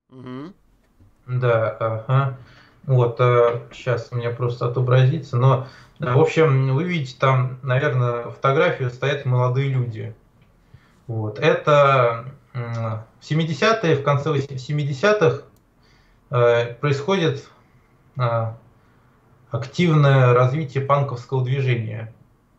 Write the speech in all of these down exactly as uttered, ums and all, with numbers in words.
Мгм. Да, ага. Вот, сейчас у меня просто отобразится, но, э, в общем, вы видите там, наверное, фотографию, стоят молодые люди. Вот. Это м, в семидесятые, в конце семидесятых э, происходит а, активное развитие панковского движения.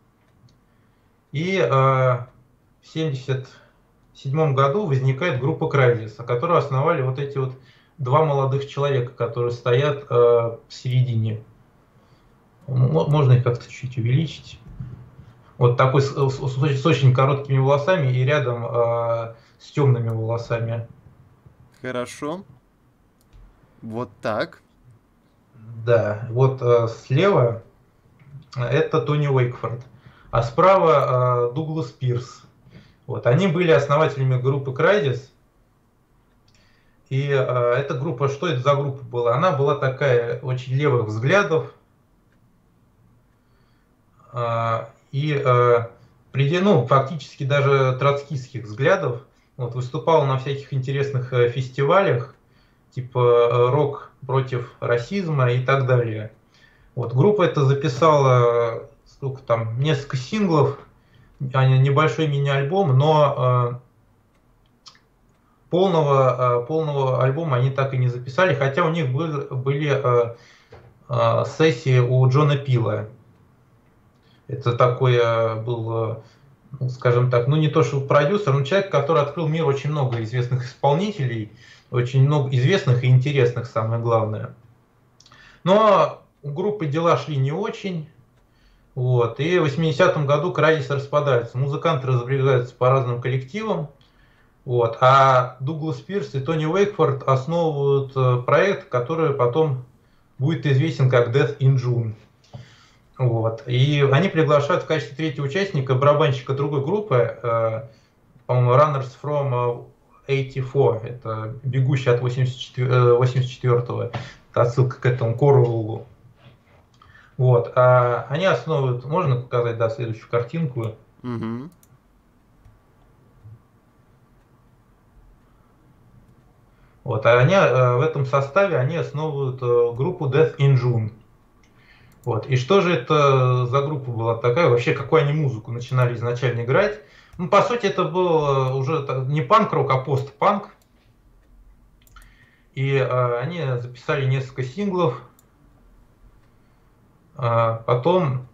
И э, в семьдесят седьмом году возникает группа Crysis, которую основали вот эти вот два молодых человека, которые стоят э, в середине. Можно их как-то чуть увеличить. Вот такой с, с- с очень короткими волосами и рядом э, с темными волосами. Хорошо. Вот так. Да, вот э, слева это Тони Уэйкфорд, а справа э, Дуглас Пирс. Вот, они были основателями группы Crysis. И э, эта группа, что это за группа была? Она была такая очень левых взглядов, э, и э, преди- ну, фактически даже троцкистских взглядов. Вот, выступала на всяких интересных э, фестивалях, типа э, рок против расизма и так далее. Вот, группа эта записала, э, сколько там, несколько синглов, а не- небольшой мини-альбом, но э, полного, э, полного альбома они так и не записали, хотя у них был, были э, э, сессии у Джона Пила. Это такой э, был, э, ну, скажем так, ну не то что продюсер, но человек, который открыл мир очень много известных исполнителей, очень много известных и интересных, самое главное. Но у группы дела шли не очень. Вот, и в восьмидесятом году Crysis распадаются. Музыканты разбегаются по разным коллективам. Вот, а Дуглас Пирс и Тони Уэйкфорд основывают э, проект, который потом будет известен как Death in June. Вот. И они приглашают в качестве третьего участника барабанщика другой группы, э, по-моему, Runners from восемьдесят четыре, это бегущий от восемьдесят четвёртого, это отсылка к этому Корвеллу. Вот. А они основывают, можно показать, да, следующую картинку. Мгм. Вот. А они э, в этом составе они основывают э, группу Death in June. Вот. И что же это за группа была такая? Вообще, какую они музыку начинали изначально играть? Ну, по сути, это был уже не панк-рок, а пост-панк. И э, они записали несколько синглов. А потом,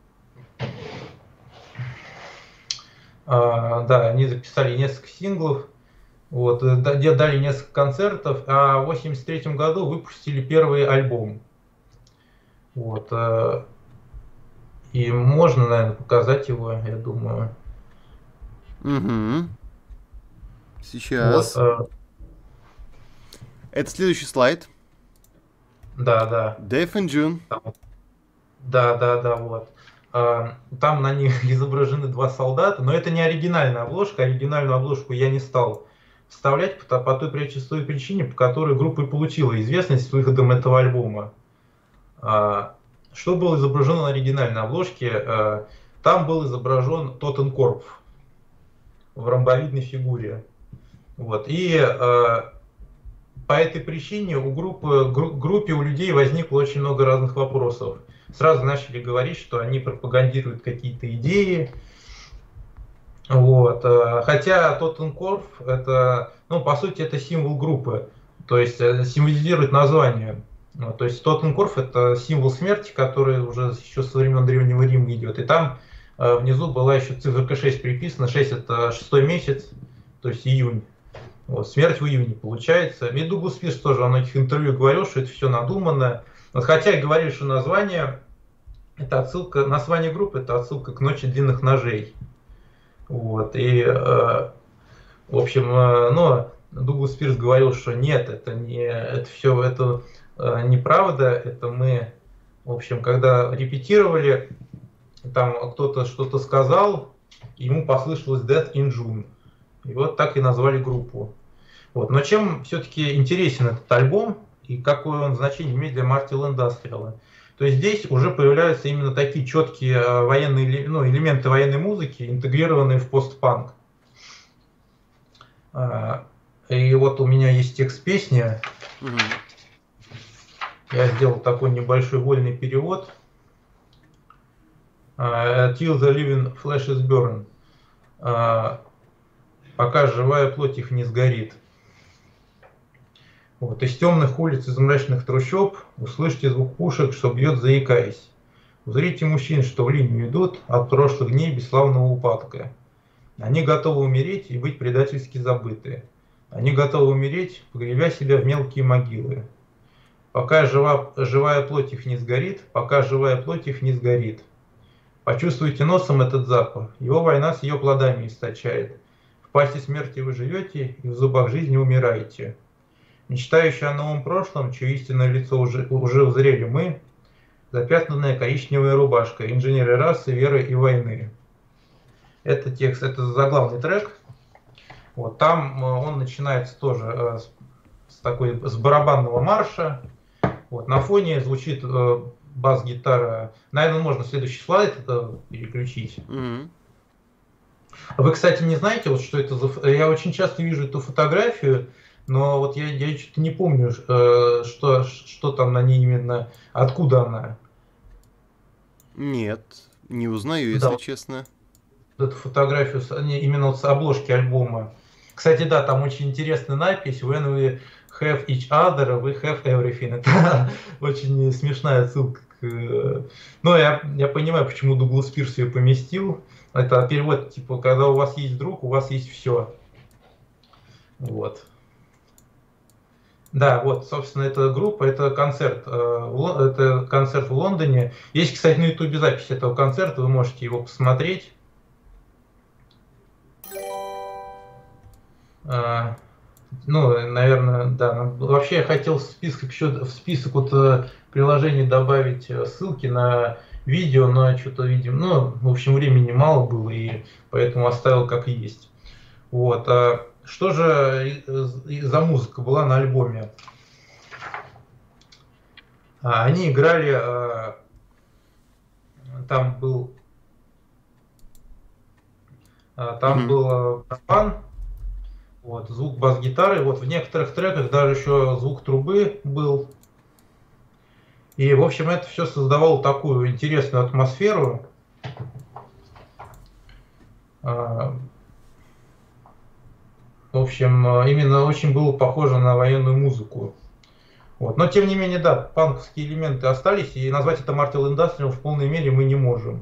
э, да, они записали несколько синглов. Вот, э, дали несколько концертов, а в восемьдесят третьем году выпустили первый альбом. Вот, э, и можно, наверное, показать его, я думаю. Мгм. Вот, Сейчас. э, Это следующий слайд. да, да. Death in June. Да, да, да, вот. А, Там на них изображены два солдата, но это не оригинальная обложка. Оригинальную обложку я не стал вставлять по, по той простой причине, по которой группа и получила известность с выходом этого альбома. А, Что было изображено на оригинальной обложке? А, Там был изображен Тоттенкорп в ромбовидной фигуре. Вот. И а, по этой причине у группы, гру- группе у людей возникло очень много разных вопросов. Сразу начали говорить, что они пропагандируют какие-то идеи. Вот. э, Хотя Тоттенкорф это, ну, по сути, это символ группы, то есть э, символизирует название. Вот, то есть Тоттенкорф это символ смерти, который уже еще со времен Древнего Рима идет. И там э, внизу была еще циферка шесть приписана. шесть это шестой месяц, то есть июнь. Вот, смерть в июне получается. И Дуглас Пирс тоже во многих интервью говорил, что это все надуманно. Вот, хотя и говорили, что название, это отсылка, название группы это отсылка к Ночи длинных ножей. Вот, и, э, в общем, э, ну, Дуглас Пирс говорил, что нет, это не, это все, это э, неправда, это мы, в общем, когда репетировали, там кто-то что-то сказал, ему послышалось Death in June. И вот так и назвали группу. Вот. Но чем все-таки интересен этот альбом и какое он значение имеет для Мартина Индастриала? То есть здесь уже появляются именно такие четкие э, военные, ну, элементы военной музыки, интегрированные в постпанк. А, И вот у меня есть текст песни. Мгм. Я сделал такой небольшой вольный перевод. А, Till the living flesh is burned. А, Пока живая плоть их не сгорит. Вот. Из темных улиц, из мрачных трущоб услышьте звук пушек, что бьет, заикаясь. Узрите мужчин, что в линию идут от прошлых дней бесславного упадка. Они готовы умереть и быть предательски забыты. Они готовы умереть, погребя себя в мелкие могилы. Пока жива, живая плоть их не сгорит, пока живая плоть их не сгорит. Почувствуйте носом этот запах. Его война с ее плодами источает. В пасти смерти вы живете, и в зубах жизни умираете. Мечтающие о новом прошлом, чье истинное лицо уже, уже узрели мы, запятнанная коричневая рубашка, инженеры расы, веры и войны. Это текст, это заглавный трек. Вот, там он начинается тоже э, с, с такой, с барабанного марша. Вот, на фоне звучит э, бас-гитара. Наверное, можно следующий слайд это переключить. Мгм. Вы, кстати, не знаете, вот что это за... ф- Я очень часто вижу эту фотографию, но вот я, я что-то не помню, э, что, что там на ней именно, откуда она. Нет, не узнаю, Да, если вот честно. эту фотографию, с- не, именно вот с обложки альбома. Кстати, да, там очень интересная надпись «When we have each other, we have everything». Это очень смешная отсылка к... э, Ну, я, я понимаю, почему Дуглас Пирс ее поместил. Это перевод, типа, когда у вас есть друг, у вас есть все. Вот. Да, вот, собственно, эта группа, это концерт, э, в Ло- это концерт в Лондоне. Есть, кстати, на Ютубе запись этого концерта, вы можете его посмотреть. Э, Ну, наверное, да. надо- Вообще я хотел в список еще в список вот э, приложений добавить э, ссылки на видео, но что-то видим, ну, в общем, времени мало было, и поэтому оставил как есть. Вот. А что же и- и за музыка была на альбоме? А, Они играли, э, там был, э, там Мгм. был э, барабан, вот, звук бас-гитары, вот в некоторых треках даже еще звук трубы был. И, в общем, это все создавало такую интересную атмосферу. А, В общем, э, именно очень было похоже на военную музыку. Вот. Но, тем не менее, да, панковские элементы остались, и назвать это Martel Industrial в полной мере мы не можем.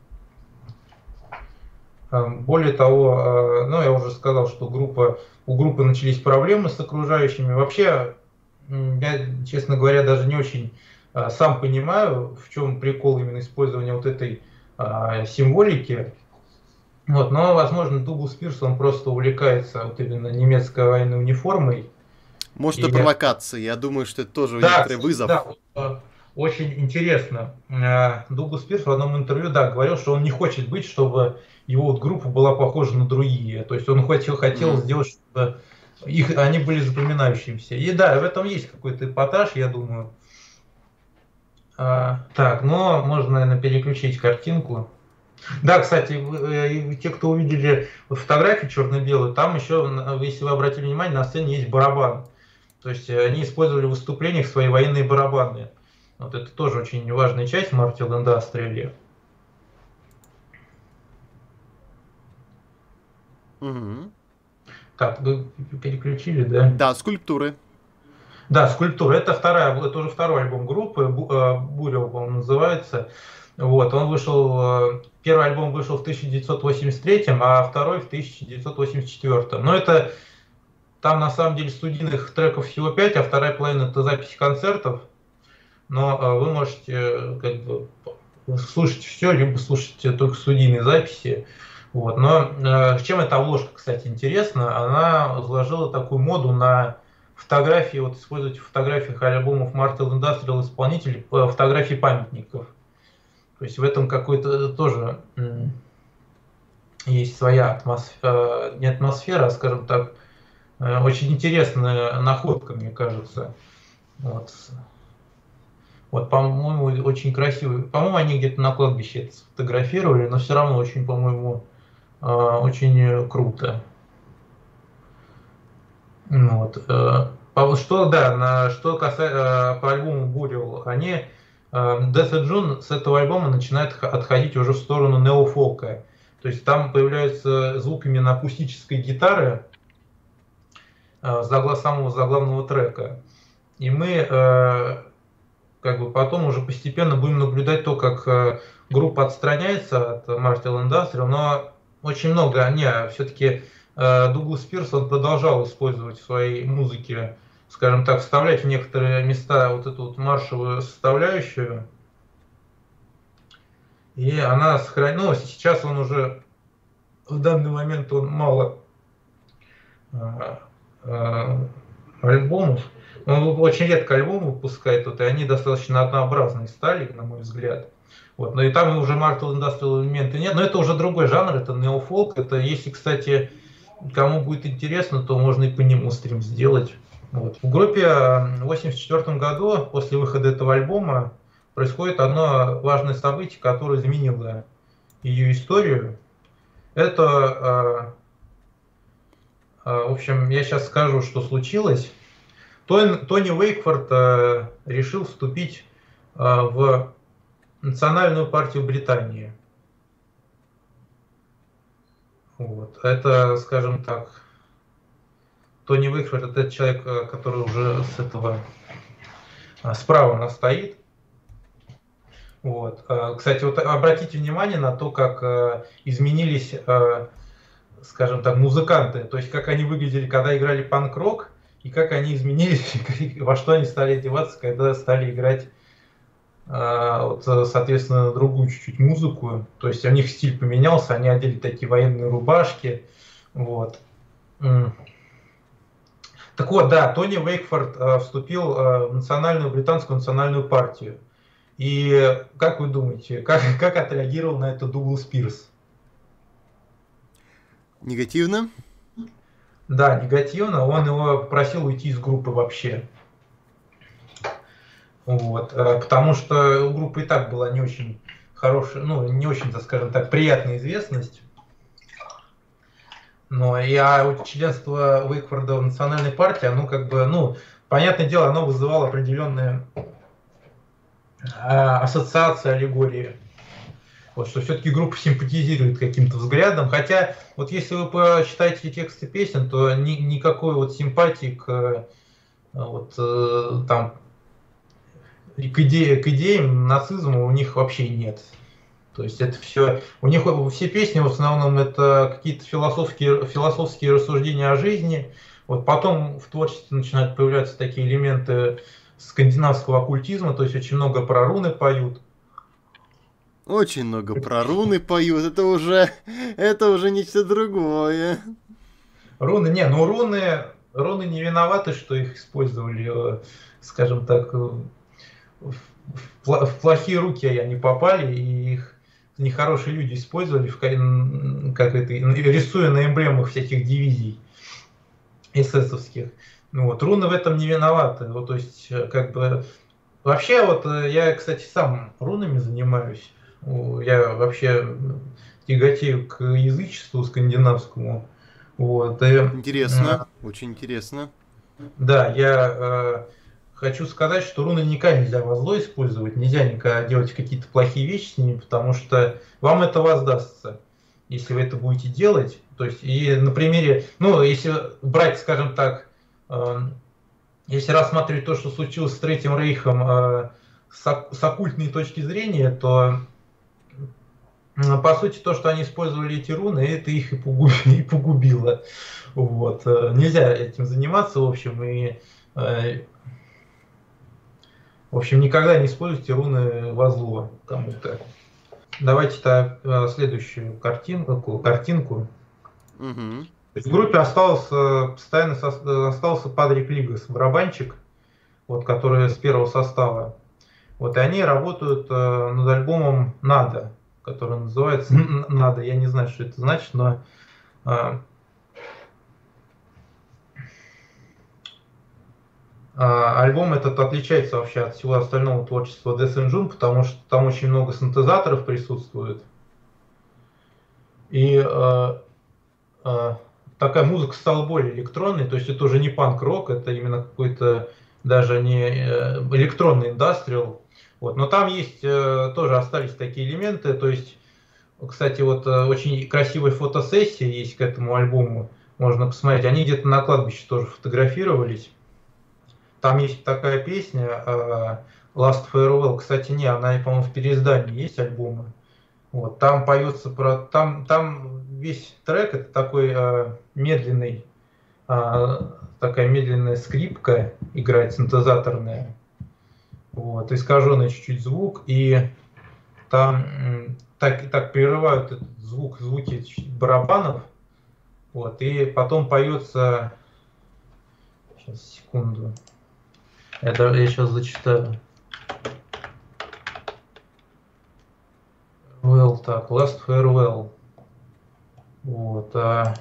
А, Более того, э, ну, я уже сказал, что группа, у группы начались проблемы с окружающими. Вообще, м, я, честно говоря, даже не очень э, сам понимаю, в чем прикол именно использования вот этой а, символики. Вот, но, возможно, Дуглас Пирс, он просто увлекается вот именно немецкой военной униформой. Может, И это провокация. Я думаю, что это тоже да, некоторый кстати, вызов. да, вот, э, очень интересно. Э, Дуглас Пирс в одном интервью, да, говорил, что он не хочет быть, чтобы его вот группа была похожа на другие. То есть он хотел, хотел Мгм. сделать, чтобы их, они были запоминающимися. И да, в этом есть какой-то эпатаж, я думаю. А, так, но можно, наверное, переключить картинку. Да, кстати, вы, э, те, кто увидели фотографии черно-белые, там еще, на- если вы обратили внимание, на сцене есть барабан. То есть э, они использовали в выступлениях свои военные барабаны. Вот это тоже очень важная часть Martel Industrial. Мгм. Так, вы переключили, да? Да, скульптуры. Да, скульптура. Это вторая, это уже второй альбом группы, Бу- э, Burial, по-моему, называется. Вот, он вышел, э, первый альбом вышел в тысяча девятьсот восемьдесят третьем, а второй в тысяча девятьсот восемьдесят четвёртом. Но это там на самом деле студийных треков всего пять, а вторая половина это записи концертов. Но э, вы можете э, как бы слушать все, либо слушать э, только студийные записи. Вот. Но э, чем эта обложка, кстати, интересна? Она заложила такую моду на фотографии, вот использовать в фотографиях альбомов Martel Industrial исполнителей э, фотографии памятников. То есть в этом какой-то тоже м, есть своя атмосфера, не атмосфера, а, скажем так, э, очень интересная находка, мне кажется. Вот. Вот, по-моему, очень красивый. По-моему, они где-то на кладбище это сфотографировали, но все равно очень, по-моему, э, очень круто. Ну вот. э. Что, да, на, что касается по альбому Burial, они э, Death and June с этого альбома начинает отходить уже в сторону неофолка. То есть там появляются звук именно акустической гитары э, загла, самого заглавного трека. И мы э, как бы потом уже постепенно будем наблюдать то, как э, группа отстраняется от Martel Industrial, но очень много, не, все-таки э, Дуглас Пирс он продолжал использовать в своей музыке, скажем так, вставлять в некоторые места вот эту вот маршевую составляющую. И она сохранилась. И сейчас он уже в данный момент он мало э, э, альбомов. Он очень редко альбомы выпускает, вот, и они достаточно однообразные стали, на мой взгляд. Вот. Но и там уже Martel Industrial элементы нет. Но это уже другой жанр, это неофолк. Это, если, кстати, кому будет интересно, то можно и по нему стрим сделать. Вот. В группе в восемьдесят четвёртом году, после выхода этого альбома, происходит одно важное событие, которое изменило ее историю. Это, в общем, я сейчас скажу, что случилось. Тони Уэйкфорд решил вступить в Национальную партию Британии. Вот. Это, скажем так, Тони Уэйкфорд — это человек, который уже с этого справа нас стоит. Вот. Кстати, вот обратите внимание на то, как изменились, скажем так, музыканты, то есть как они выглядели, когда играли панк-рок, и как они изменились, во что они стали одеваться, когда стали играть, вот, соответственно, другую чуть-чуть музыку. То есть у них стиль поменялся, они одели такие военные рубашки. Вот. Так вот, да, Тони Уэйкфорд вступил в национальную, британскую национальную партию. И как вы думаете, как, как отреагировал на это Дуглас Пирс? Негативно? Да, негативно. Он его попросил уйти из группы вообще. Вот. Потому что у группы и так была не очень хорошая, ну, не очень, так скажем так, приятная известность. Но и а членство Уэйкфорда в национальной партии, оно как бы, ну, понятное дело, оно вызывало определенные ассоциации, аллегории. Вот, что все-таки группа симпатизирует каким-то взглядом. Хотя, вот если вы почитаете тексты песен, то ни, никакой вот симпатии к, вот, там, к, идее, к идеям нацизма у них вообще нет. То есть это все, у них все песни в основном это какие-то философские, философские рассуждения о жизни. Вот потом в творчестве начинают появляться такие элементы скандинавского оккультизма, то есть очень много про руны поют. Очень много про руны поют, это уже, это уже нечто другое. Руны, не, ну руны, руны не виноваты, что их использовали, скажем так, в, в плохие руки они попали, и их нехорошие люди использовали, в, как это, рисуя на эмблемах всяких дивизий эсэсовских. Ну, вот, руны в этом не виноваты. Вот, то есть, как бы, вообще, вот, я, кстати, сам рунами занимаюсь. Я вообще тяготею к язычеству скандинавскому. Вот, и, интересно, э, очень интересно. Да, я э, хочу сказать, что руны никогда нельзя во зло использовать, нельзя никогда делать какие-то плохие вещи с ними, потому что вам это воздастся, если вы это будете делать. То есть, и на примере, ну, если брать, скажем так, э, если рассматривать то, что случилось с Третьим Рейхом э, с, с оккультной точки зрения, то по сути, то, что они использовали эти руны, это их и погубило. И погубило. Вот. Нельзя этим заниматься, в общем, и в общем, никогда не используйте руны во зло кому-то. Давайте так, следующую картинку. картинку. Угу. В группе остался постоянно остался Патрик Лигас, барабанщик, вот, который с первого состава. Вот, и они работают над альбомом «Надо», который называется «Надо». Я не знаю, что это значит, но а, а, альбом этот отличается вообще от всего остального творчества Death and June, потому что там очень много синтезаторов присутствует. И а, а, такая музыка стала более электронной, то есть это уже не панк-рок, это именно какой-то даже не э, электронный индастриал. Вот. Но там есть, э, тоже остались такие элементы, то есть, кстати, вот э, очень красивая фотосессия есть к этому альбому, можно посмотреть. Они где-то на кладбище тоже фотографировались. Там есть такая песня э, Last Farewell, кстати, не, она, по-моему, в переиздании есть альбома. Вот, там поется про... Там, там весь трек это такой э, медленный, э, такая медленная скрипка играет, синтезаторная. Вот, искаженный чуть-чуть звук, и там м, так, так прерывают этот звук, звуки барабанов. Вот, и потом поется... Сейчас, секунду. Это я сейчас зачитаю. Well, так, Last Farewell. Вот. А...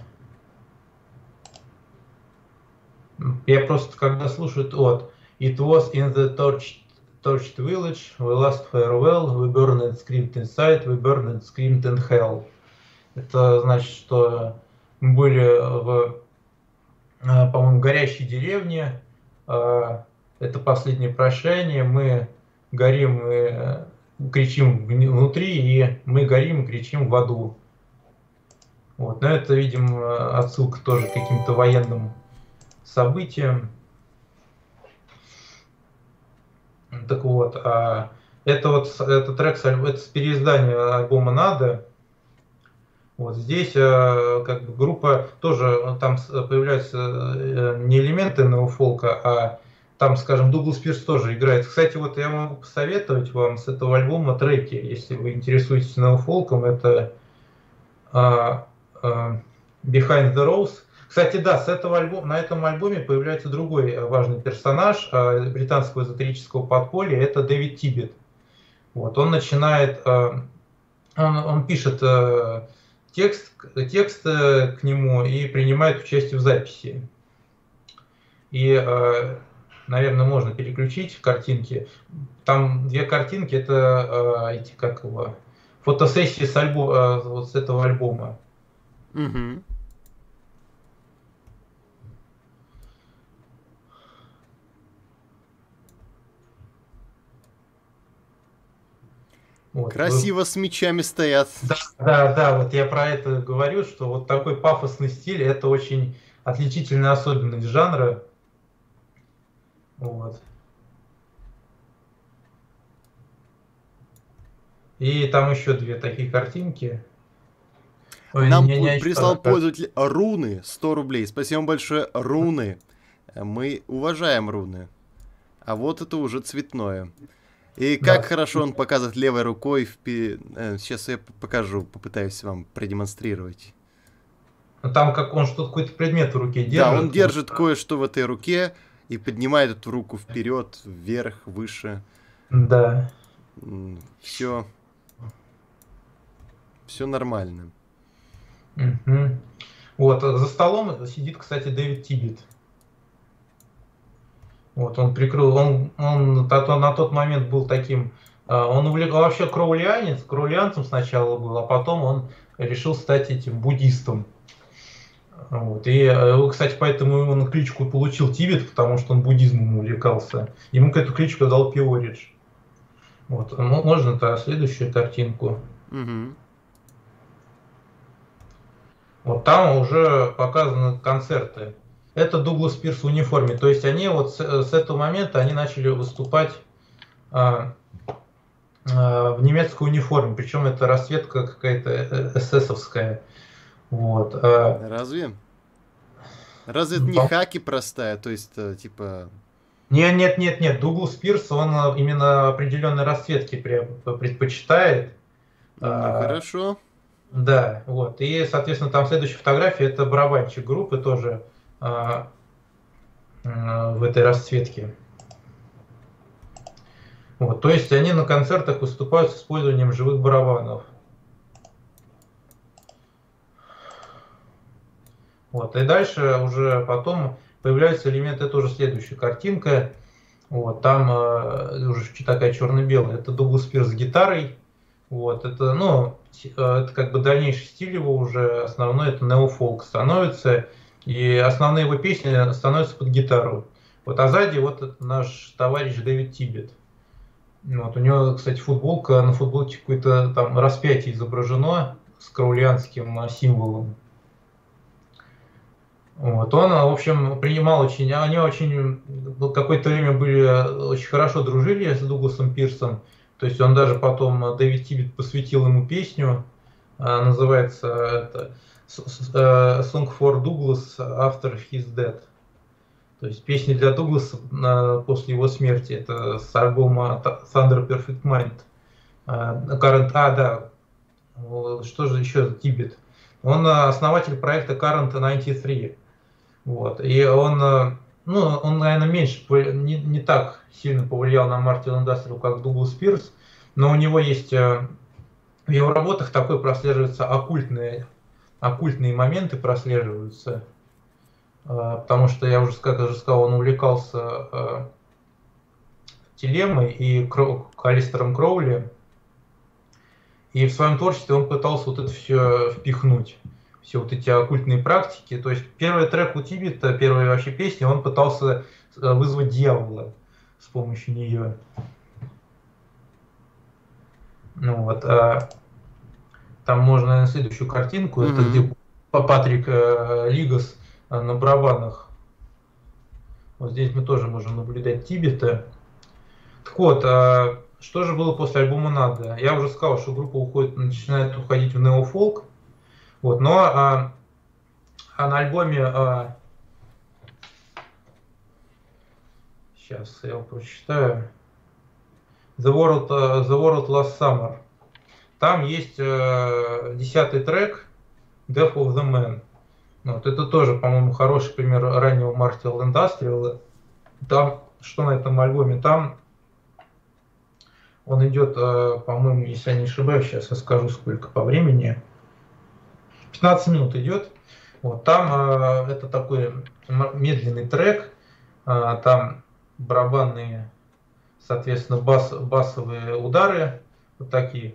Я просто когда слушаю, вот. It was in the torched, torched village, we last farewell, we burned and screamed inside, we burned and screamed in hell. Это значит, что мы были в, по-моему, горящей деревне. Это последнее прощание. Мы горим и кричим внутри, и мы горим и кричим в аду. Вот. Но это, видимо, отсылка тоже к каким-то военным событиям. Так вот, а это вот это трек, это с переиздания альбома «Надо». Вот здесь как бы группа тоже, там появляются не элементы неофолка, а там, скажем, Дуглас Пирс тоже играет. Кстати, вот я могу посоветовать вам с этого альбома треки, если вы интересуетесь неофолком, это uh, uh, Behind the Rose. Кстати, да, с этого альбома, на этом альбоме появляется другой важный персонаж uh, британского эзотерического подполья, это Дэвид Тибет. Вот, он начинает, uh, он, он пишет uh, текст, текст uh, к нему и принимает участие в записи. И uh, наверное, можно переключить картинки. Там две картинки, это э, эти, как его, фотосессии с, альбо, э, вот с этого альбома. Угу. Вот, Красиво вы... с мечами стоят. Да, да, да, вот я про это говорю, что вот такой пафосный стиль, это очень отличительная особенность жанра. Вот. И там еще две такие картинки. Ой, нам прислал пользователь руны сто рублей. Спасибо вам большое, руны. Мы уважаем руны. А вот это уже цветное. И как да. хорошо он показывает левой рукой. Впи... Сейчас я покажу, попытаюсь вам продемонстрировать. Там как он что-то какой-то предмет в руке держит. Да, он держит кое-что в этой руке. И поднимает эту руку вперед, вверх, выше. Да. Все. Все нормально. Угу. Вот, за столом сидит, кстати, Дэвид Тибет. Вот, он прикрыл, он, он на тот момент был таким, он увлекал вообще кроулианец, кроулианцем сначала был, а потом он решил стать этим буддистом. Вот. И, кстати, поэтому он кличку получил Тибет, потому что он буддизмом увлекался. Ему эту кличку дал Пиоридж. Вот. Можно-то следующую картинку. Угу. Вот там уже показаны концерты. Это Дуглас Пирс в униформе. То есть они вот с, с этого момента они начали выступать а, а, в немецкой униформе. Причем это расцветка какая-то эсэсовская. Вот. Разве? Разве это не По... хаки простая, то есть типа... Нет, нет, нет, нет. Дуглас Пирс, он именно определенной расцветки предпочитает. Ну, а, хорошо. Да, вот. И, соответственно, там следующая фотография, это барабанщик группы тоже а, а, в этой расцветке. Вот. То есть они на концертах выступают с использованием живых барабанов. Вот. И дальше уже потом появляются элементы, это уже следующая картинка. Вот. Там э, уже такая черно-белая. Это Дуглас Пирс с гитарой. Вот. Это, ну, это как бы дальнейший стиль его уже, основной это неофолк становится, и основные его песни становятся под гитару. Вот, а сзади вот это наш товарищ Дэвид Тибет. Вот, у него, кстати, футболка, на футболке какое-то там распятие изображено с краулианским символом. Вот, он, в общем, принимал очень, они очень, какое-то время были, очень хорошо дружили с Дугласом Пирсом, то есть он даже потом, Дэвид Тибет посвятил ему песню, называется это Song for Douglas After His Death, то есть песни для Дугласа после его смерти, это с альбома Thunder Perfect Mind, Current, а, да, что же еще за Тибет, он основатель проекта Current девяносто три. Вот. И он, ну, он, наверное, меньше, не, не так сильно повлиял на Мартина Индастриал, как Дуглас Пирс, но у него есть, в его работах такой прослеживаются оккультные, оккультные моменты прослеживаются, потому что, я уже, как я уже сказал, он увлекался Телемой и Кроу, Алистером Кроули, и в своем творчестве он пытался вот это все впихнуть. Все вот эти оккультные практики. То есть первый трек у Тибета, первая вообще песня, он пытался вызвать дьявола с помощью нее. Ну вот. А там можно, наверное, следующую картинку. Mm-hmm. Это где Патрик Лигас на барабанах. Вот здесь мы тоже можем наблюдать Тибета. Так вот, а что же было после альбома «Надо»? Я уже сказал, что группа уходит, начинает уходить в неофолк. Вот, но а, а на альбоме, а, сейчас я его прочитаю, The World, uh, The World Last Summer, там есть uh, десятый трек Death of the Man. Вот, это тоже, по-моему, хороший пример раннего Martial Industrial. Там, что на этом альбоме, там он идет, uh, по-моему, если я не ошибаюсь, сейчас я скажу сколько по времени, пятнадцать минут идет. Вот, там э, это такой медленный трек, э, там барабанные, соответственно, бас, басовые удары, вот такие.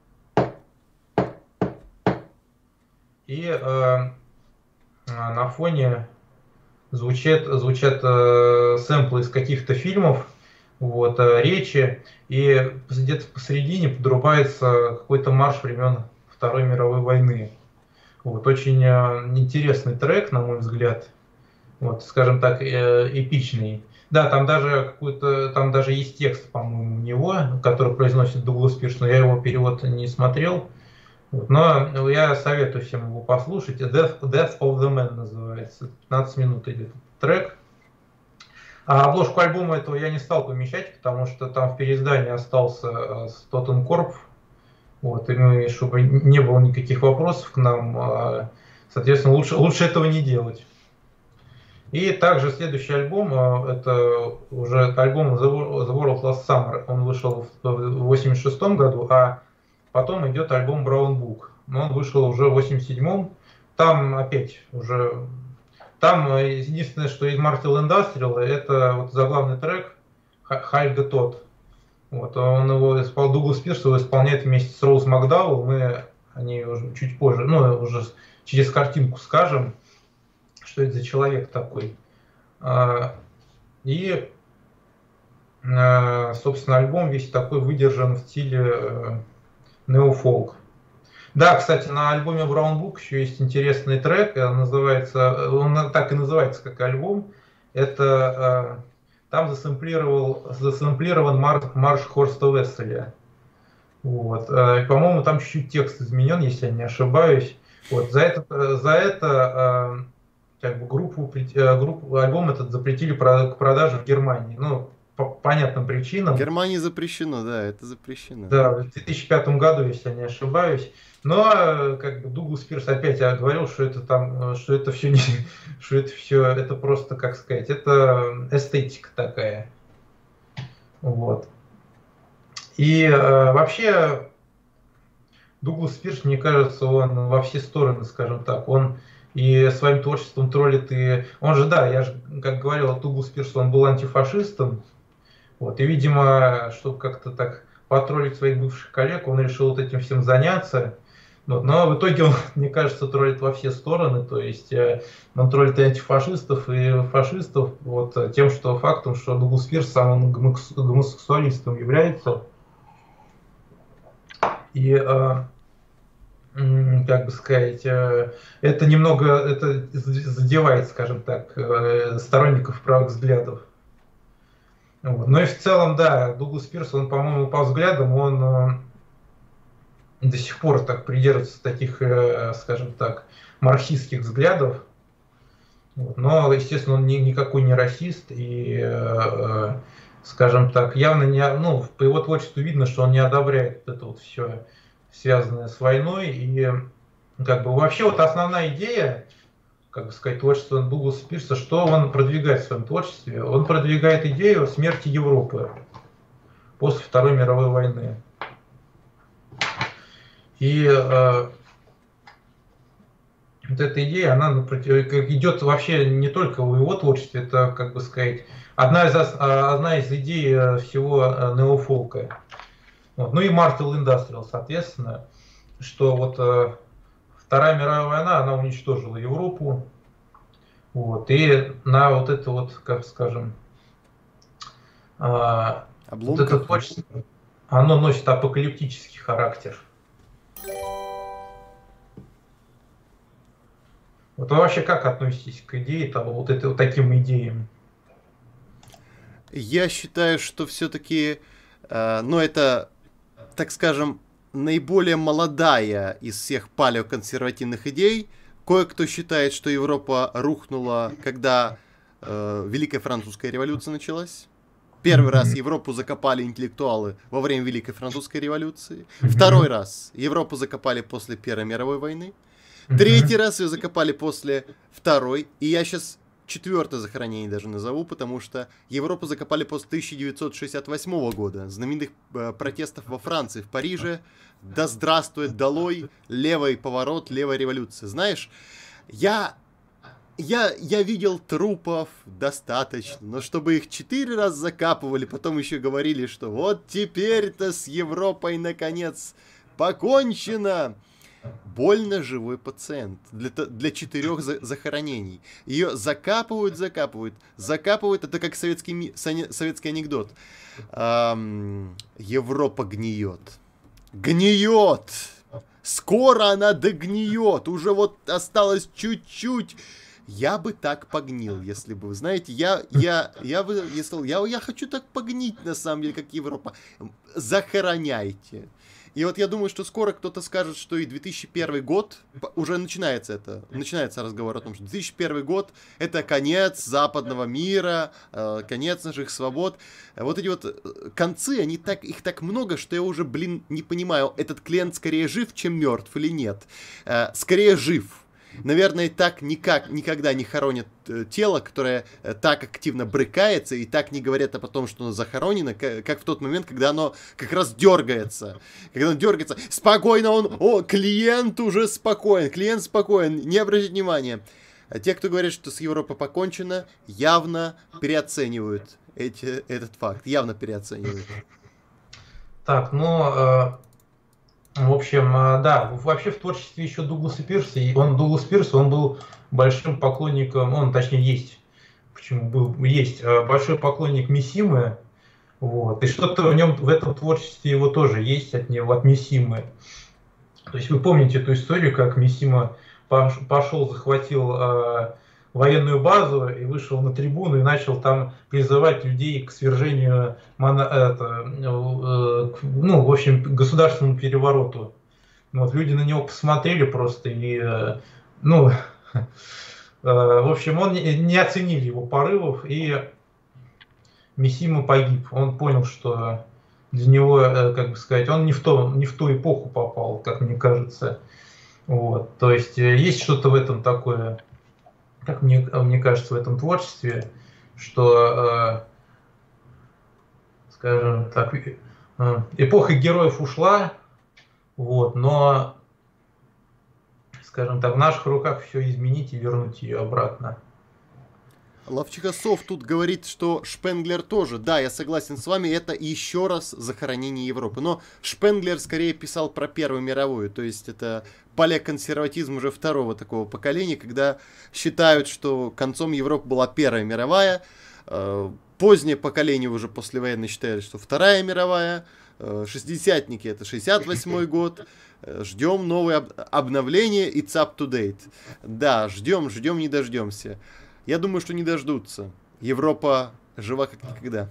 И э, на фоне звучат, звучат э, сэмплы из каких-то фильмов, вот, э, речи, и где-то посередине подрубается какой-то марш времен Второй мировой войны. Вот, очень э, интересный трек, на мой взгляд, вот, скажем так, э, эпичный. Да, там даже какой-то, там даже есть текст, по-моему, у него, который произносит Дуглас Пирс, но я его перевод не смотрел. Вот, но я советую всем его послушать. Death, Death of the Man называется. пятнадцать минут идет трек. А обложку альбома этого я не стал помещать, потому что там в переиздании остался Тоттенкорп. Вот, и мы, чтобы не было никаких вопросов к нам, соответственно, лучше, лучше этого не делать. И также следующий альбом, это уже альбом The World Last Summer, он вышел в восемьдесят шестом году, а потом идет альбом Brown Book, он вышел уже в восемьдесят седьмом. Там опять уже, там единственное, что из Martial Industrial, это вот заглавный трек Хальга Тот. Вот, он его исполнял, Дуглас Пирс его исполняет вместе с Роуз Макдауэлл, мы о ней уже чуть позже, ну, уже через картинку скажем, что это за человек такой. И, собственно, альбом весь такой выдержан в стиле неофолк. Да, кстати, на альбоме Brown Book еще есть интересный трек, называется, он так и называется, как альбом, это... Там засэмплировал, засэмплирован марш, марш Хорста Весселя. Вот. По-моему, там чуть-чуть текст изменен, если я не ошибаюсь. Вот. За это, за это как бы, группу, группу, альбом этот запретили к продаже в Германии. Ну, по понятным причинам. В Германии запрещено, да, это запрещено. Да, в две тысячи пятом году, если я не ошибаюсь. Но как бы Дуглас Пирс опять говорил, что это там, что это все не, что это все, это просто, как сказать, это эстетика такая. Вот. И э, вообще Дуглас Пирс, мне кажется, он во все стороны, скажем так, он и своим творчеством троллит, и он же, да, я же, как говорил, Дуглас Пирс, он был антифашистом. Вот, и, видимо, чтобы как-то так потроллить своих бывших коллег, он решил вот этим всем заняться. Вот. Но в итоге он, мне кажется, троллит во все стороны, то есть э, он троллит и антифашистов, и фашистов, вот, тем, что фактом, что Дуглас Пирс сам он гомосексуалистом является. И, э, как бы сказать, э, это немного это задевает, скажем так, э, сторонников правых взглядов. Вот. Но и в целом, да, Дуглас Пирс, он, по-моему, по взглядам, он э, до сих пор так придерживается таких, э, скажем так, марксистских взглядов. Вот. Но, естественно, он ни, никакой не расист и, э, скажем так, явно не, ну, по его творчеству видно, что он не одобряет это вот все, связанное с войной. И как бы вообще вот основная идея, как бы сказать, творчества Дугласа Пирса, что он продвигает в своем творчестве? Он продвигает идею смерти Европы после Второй мировой войны. И э, вот эта идея, она идет вообще не только в его творчестве, это, как бы сказать, одна из, одна из идей всего неофолка. Вот. Ну и Martial Industrial, соответственно, что вот э, Вторая мировая война, она уничтожила Европу. Вот, и на вот это вот, как скажем, э, вот это творчество, оно носит апокалиптический характер. Вот вы вообще как относитесь к идее того, вот, это, вот таким идеям? Я считаю, что все-таки, э, ну это, так скажем, наиболее молодая из всех палеоконсервативных идей. Кое-кто считает, что Европа рухнула, когда э, Великая Французская революция началась. Первый раз Европу закопали интеллектуалы во время Великой Французской революции. Второй раз Европу закопали после Первой мировой войны. Третий раз ее закопали после Второй. И я сейчас четвертое захоронение даже назову, потому что Европу закопали после тысяча девятьсот шестьдесят восьмого года. Знаменитых э, протестов во Франции, в Париже. Да здравствует долой левый поворот, левая революция. Знаешь, я... Я, я видел трупов достаточно, но чтобы их четыре раза закапывали, потом еще говорили, что вот теперь-то с Европой наконец покончено. Больно живой пациент для, для четырех за, захоронений. Ее закапывают, закапывают, закапывают. Это как советский, советский анекдот. Эм, Европа гниет. Гниет! Скоро она догниет. Уже вот осталось чуть-чуть. Я бы так погнил, если бы, вы знаете, я, я, я бы, если, я, я хочу так погнить, на самом деле, как Европа. Захороняйте. И вот я думаю, что скоро кто-то скажет, что и две тысячи первый год, уже начинается это, начинается разговор о том, что две тысячи первый год это конец западного мира, конец наших свобод. Вот эти вот концы, они так, их так много, что я уже, блин, не понимаю, этот клиент скорее жив, чем мертв или нет. Скорее жив. Наверное, так никак, никогда не хоронят тело, которое так активно брыкается, и так не говорят о том, что оно захоронено, как в тот момент, когда оно как раз дергается. Когда оно дергается, спокойно он, о, клиент уже спокоен, клиент спокоен, не обращайте внимания. А те, кто говорит, что с Европой покончено, явно переоценивают эти, этот факт, явно переоценивают. Так, ну... В общем, да, вообще в творчестве еще Дугласа Пирса, он, Дуглас Пирс, он был большим поклонником, он, точнее, есть, почему был, есть большой поклонник Мисимы, вот, и что-то в нем, в этом творчестве его тоже есть от него, от Мисимы. То есть вы помните эту историю, как Мисима пошел, захватил э, военную базу и вышел на трибуну и начал там призывать людей к свержению, моно, это, э, ну, в общем, государственному перевороту. Вот, люди на него посмотрели просто и, э, ну, э, в общем, он не, не оценили его порывов, и Мисима погиб. Он понял, что для него, э, как бы сказать, он не в, то, не в ту эпоху попал, как мне кажется. Вот, то есть э, есть что-то в этом такое, как мне, мне кажется, в этом творчестве, что, э, скажем так, э, эпоха героев ушла, вот, но, скажем так, в наших руках все изменить и вернуть ее обратно. Ловчихосов тут говорит, что Шпенглер тоже. Да, я согласен с вами, это еще раз захоронение Европы. Но Шпенглер скорее писал про Первую мировую. То есть это палеоконсерватизм уже второго такого поколения, когда считают, что концом Европы была Первая мировая. Позднее поколение уже послевоенное считает, что Вторая мировая. Шестидесятники это шестьдесят восьмой год. Ждем новые об- обновления, it's up to date. Да, ждем, ждем, не дождемся. Я думаю, что не дождутся. Европа жива как никогда.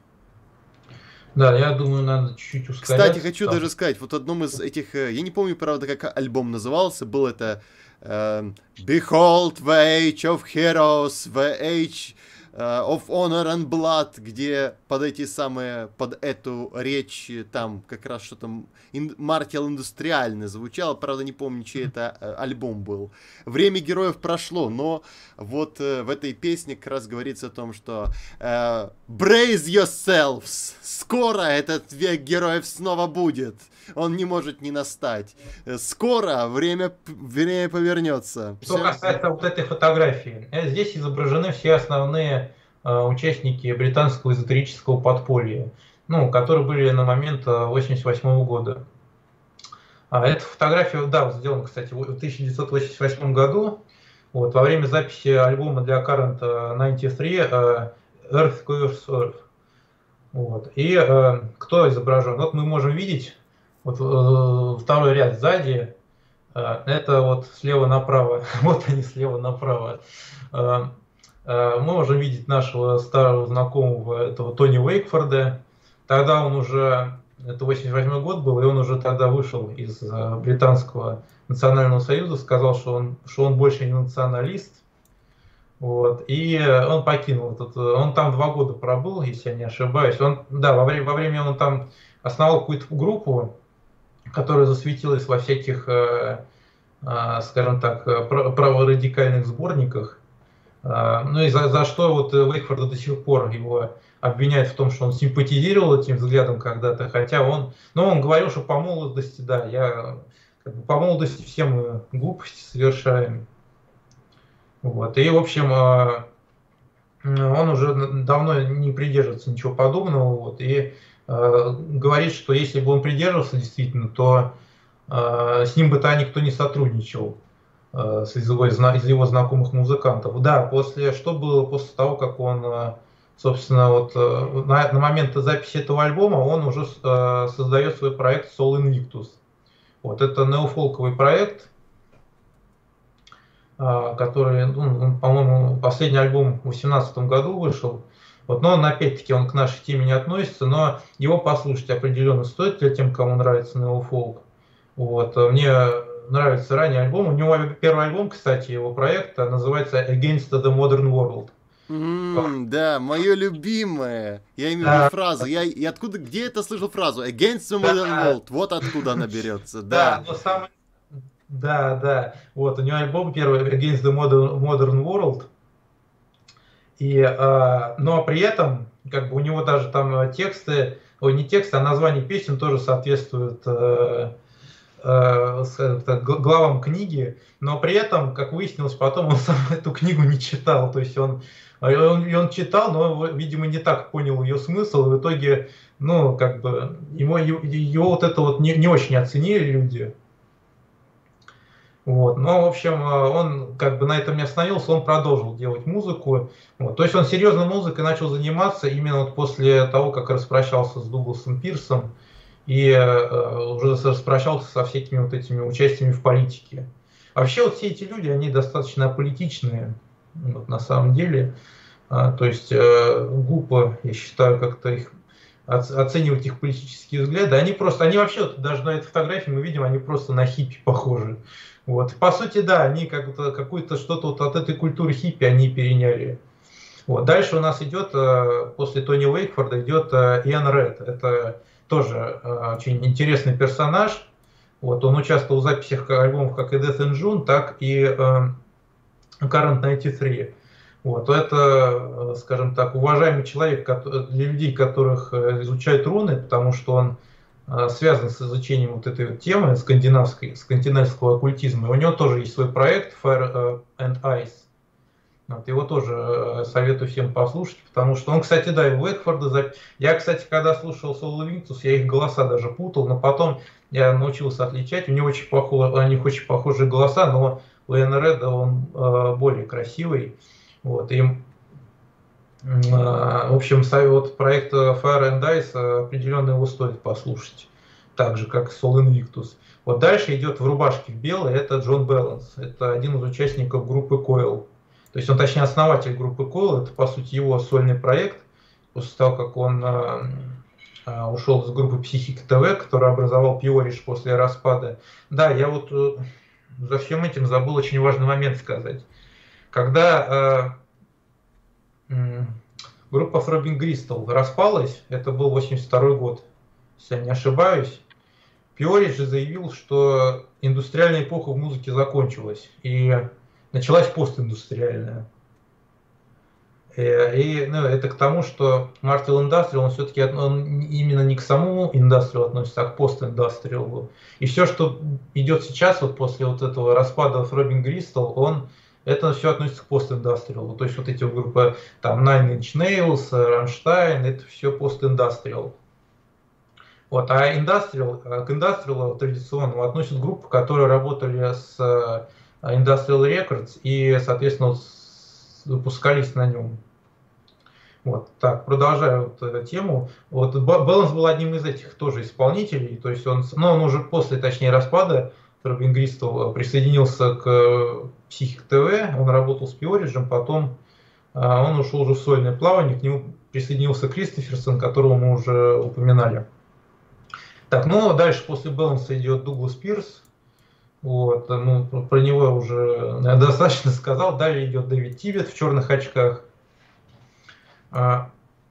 Да, я думаю, надо чуть-чуть ускоряться. Кстати, хочу там даже сказать, вот в одном из этих, я не помню, правда, как альбом назывался, был это uh, Behold the Age of Heroes, the Age of Honor and Blood, где под эти самые, под эту речь там как раз что-то ин, Мартел индустриально звучало, правда не помню, чей это э, альбом был. Время героев прошло, но вот э, в этой песне как раз говорится о том, что э, brace yourselves, скоро этот век героев снова будет. Он не может не настать. Скоро время, время повернется. Что касается вот этой фотографии, здесь изображены все основные э, участники британского эзотерического подполья, ну, которые были на момент восемьдесят восьмого года. А эта фотография, да, вот сделана, кстати, в тысяча девятьсот восемьдесят восьмом году, вот, во время записи альбома для Current девяносто три э, Earth Covers Earth. Вот. И э, кто изображен? Вот мы можем видеть. Вот э, второй ряд сзади, э, это вот слева направо, вот они слева направо. Э, э, мы можем видеть нашего старого знакомого, этого Тони Уэйкфорда. Тогда он уже, это восемьдесят восьмой год был, и он уже тогда вышел из э, Британского национального союза, сказал, что он, что он больше не националист. Вот, и он покинул этот, он там два года пробыл, если я не ошибаюсь. Он, да, во время, во время он там основал какую-то группу, которая засветилась во всяких, э, э, скажем так, праворадикальных сборниках. Э, ну и за, за что вот Уэйкфорда до сих пор его обвиняют в том, что он симпатизировал этим взглядом когда-то, хотя он, ну он говорил, что по молодости, да, я как бы, по молодости все мы глупости совершаем. Вот, и в общем, э, он уже давно не придерживается ничего подобного, вот, и говорит, что если бы он придерживался действительно, то э, с ним бы то никто не сотрудничал э, из, его, из его знакомых музыкантов. Да, после, что было после того, как он, э, собственно, вот э, на, на момент записи этого альбома он уже э, создает свой проект Soul Invictus. Вот, это неофолковый проект, э, который, ну, по-моему, последний альбом в две тысячи восемнадцатом году вышел. Вот, но он, опять-таки, он к нашей теме не относится, но его послушать определенно стоит для тем, кому нравится неофолк. Вот, мне нравится ранний альбом. У него первый альбом, кстати, его проекта называется Against the Modern World. Mm, да, мое любимое. Я имею в виду фразу. Я, я откуда, где это слышал фразу? Against the Modern да. World. Вот откуда она берется. Да, да, но самое... да, да. Вот, у него альбом первый Against the Modern, Modern World. И, э, но при этом, как бы у него даже там тексты, ой, не тексты, а название песен тоже соответствуют э, э, главам книги, но при этом, как выяснилось, потом он сам эту книгу не читал, то есть он, он, он читал, но, видимо, не так понял ее смысл, и в итоге, ну, как бы, ему, его вот это вот не, не очень оценили люди. Вот. Но, в общем, он как бы на этом не остановился, он продолжил делать музыку. Вот. То есть он серьезно музыкой начал заниматься именно вот после того, как распрощался с Дугласом Пирсом и э, уже распрощался со всякими вот этими участиями в политике. Вообще вот все эти люди, они достаточно аполитичные, вот, на самом деле. А, то есть э, глупо, я считаю, как-то их оценивать их политические взгляды. Они просто, они вообще, вот, даже на этой фотографии мы видим, они просто на хиппи похожи. Вот. По сути, да, они как-то какое-то что-то вот от этой культуры хиппи они переняли. Вот. Дальше у нас идет, после Тони Уэйкфорда, идет Иэн Ред. Это тоже очень интересный персонаж. Вот. Он участвовал в записях альбомов как и Death in June, так и Current девяносто три. Вот. Это, скажем так, уважаемый человек для людей, которых изучают руны, потому что он связан с изучением вот этой вот темы скандинавской, скандинавского оккультизма. И у него тоже есть свой проект Fire and Ice. Вот, его тоже советую всем послушать, потому что он, кстати, да, и Уэкфорда зап... Я, кстати, когда слушал Soul Invictus, я их голоса даже путал, но потом я научился отличать. У него очень похож... у них очень похожие голоса, но у Иэна Реда он э, более красивый. Вот, и, э, в общем, вот проект Fire and Ice определенно его стоит послушать, так же, как Soul Invictus. Вот дальше идет в рубашке в белой, это Джон Бэланс, это один из участников группы Coil. То есть он, точнее, основатель группы Coil, это, по сути, его сольный проект, после того, как он э, э, ушел из группы Psychic ти ви, который образовал Purish после распада. Да, я вот э, за всем этим забыл очень важный момент сказать. Когда э, э, группа Throbbing Gristle распалась, это был восемьдесят второй год, если я не ошибаюсь, Purish же заявил, что индустриальная эпоха в музыке закончилась, и началась постиндустриальная. И, и ну, это к тому, что Martel Industrial, он все-таки он именно не к самому индастриалу относится, а к постиндастриалу. И все, что идет сейчас, вот после вот этого распада Throbbing Gristle, он, это все относится к постиндастриалу. То есть вот эти группы, там, Nine Inch Nails, Rammstein, это все постиндастриал. Вот, а индастриал, к индастриалу традиционно относят группы, которые работали с Industrial Records и, соответственно, выпускались на нем. Вот, так, продолжаю вот эту тему. Вот, Бэланс был одним из этих тоже исполнителей, то есть он, ну, он уже после, точнее, распада Throbbing Gristle присоединился к Psychic ти ви, он работал с Purish, потом он ушел уже в сольное плавание, к нему присоединился Кристоферсон, которого мы уже упоминали. Так, ну, дальше после Бэланса идет Дуглас Пирс. Вот, ну, про него я уже достаточно сказал. Далее идет Дэвид Тибет в черных очках. А,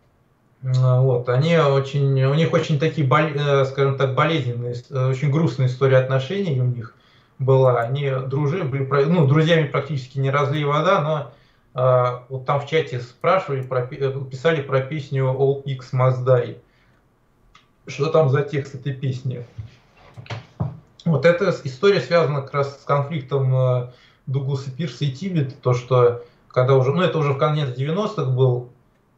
вот, они очень, у них очень такие, скажем так, болезненные, очень грустные истории отношений у них была. Они дружили, были, ну, друзьями практически не разлей вода, но а, вот там в чате спрашивали, про, писали про песню All Pigs Must Die. Что там за текст этой песни? Вот эта история связана как раз с конфликтом Дугласа Пирса и Тибета, то что когда уже, ну это уже в конец девяностых был,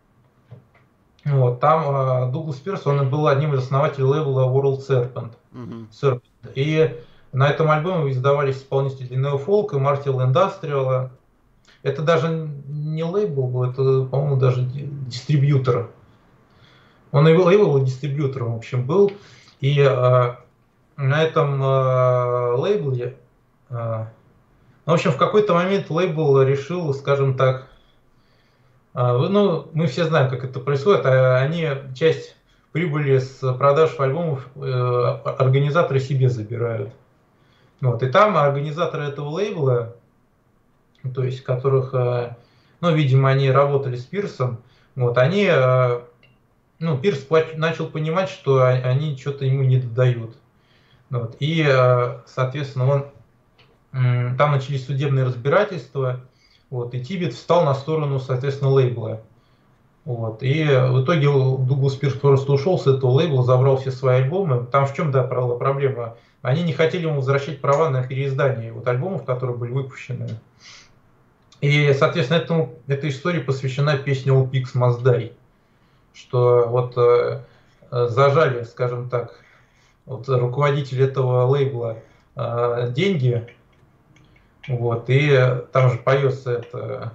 вот, там Дуглас Пирс, он был одним из основателей лейбла World Serpent. Mm-hmm. Serpent. И на этом альбоме издавались исполнители Neofolk и Martel Industrial. Это даже не лейбл был, это, по-моему, даже дистрибьютор. Он и лейбл, и дистрибьютором, в общем, был. И э, на этом э, лейбле, э, в общем, в какой-то момент лейбл решил, скажем так, э, ну, мы все знаем, как это происходит, а они часть прибыли с продаж альбомов э, организаторы себе забирают. Вот, и там организаторы этого лейбла, то есть которых, э, ну, видимо, они работали с Пирсом, вот, они... Э, Ну, Пирс начал понимать, что они что-то ему не додают. Вот. И, соответственно, он, там начались судебные разбирательства, вот, и Тибет встал на сторону, соответственно, лейбла. Вот. И в итоге Дуглас Пирс просто ушел с этого лейбла, забрал все свои альбомы. Там в чем, да, проблема? Они не хотели ему возвращать права на переиздание вот, альбомов, которые были выпущены. И, соответственно, этому, этой истории посвящена песня All Pigs Must Die. Что вот э, зажали, скажем так, вот, руководитель этого лейбла э, деньги, вот, и там же поется это,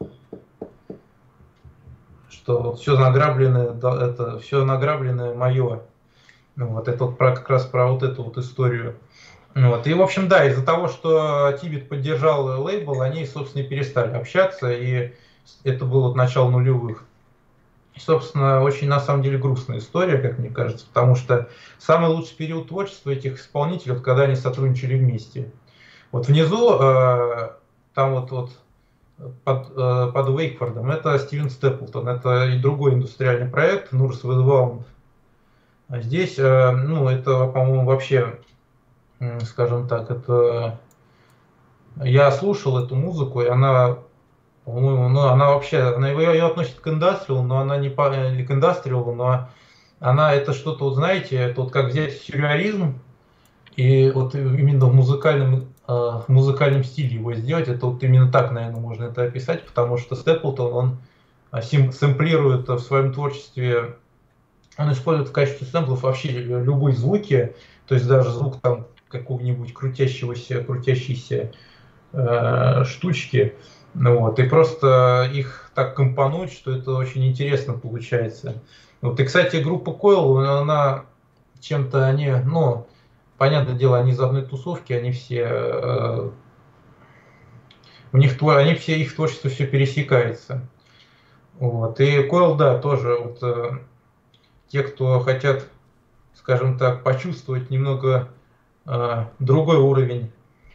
что вот все награбленное, это все награбленное мое, вот, это вот про, как раз про вот эту вот историю. Вот, и, в общем, да, из-за того, что Тибет поддержал лейбл, они, собственно, и перестали общаться, и это было вот начало нулевых. И, собственно, очень, на самом деле, грустная история, как мне кажется, потому что самый лучший период творчества этих исполнителей, вот, когда они сотрудничали вместе. Вот внизу, э, там вот, вот под, э, под Уэйкфордом, это Стивен Степлтон, это и другой индустриальный проект, Nurse with Wound. А здесь, э, ну, это, по-моему, вообще, э, скажем так, это... Я слушал эту музыку, и она... По-моему, ну, она вообще, она ее относит к индастриалу, но она не по, не к индастриалу, но она это что-то, вот знаете, это вот как взять сюрреализм и вот именно в музыкальном в музыкальном стиле его сделать. Это вот именно так, наверное, можно это описать, потому что Степлтон, он сэмплирует в своем творчестве, он использует в качестве сэмплов вообще любые звуки, то есть даже звук там какого-нибудь крутящегося, крутящейся э, штучки, ну, вот, и просто их так компонуть, что это очень интересно получается. Вот, и, кстати, группа Coil, она чем-то, они, ну, понятное дело, они из одной тусовки, они все, э, у них, они все, их творчество все пересекается. Вот, и Coil, да, тоже, вот, э, те, кто хотят, скажем так, почувствовать немного э, другой уровень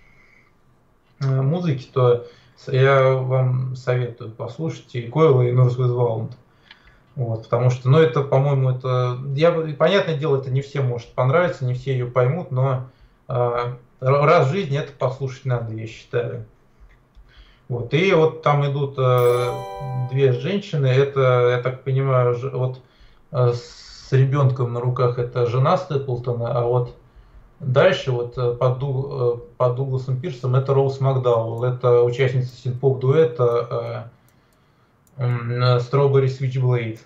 э, музыки, то я вам советую послушать и Coil, и North With Wound. Вот, потому что, ну, это, по-моему, это, я, понятное дело, это не всем может понравиться, не все ее поймут, но э, раз в жизни это послушать надо, я считаю. Вот, и вот там идут э, две женщины, это, я так понимаю, ж, вот э, с ребенком на руках это жена Степлтона, а вот дальше вот под, Ду, под Дугласом Пирсом это Роуз Макдауэлл, это участница синт-поп дуэта э, э, Strawberry Switchblade.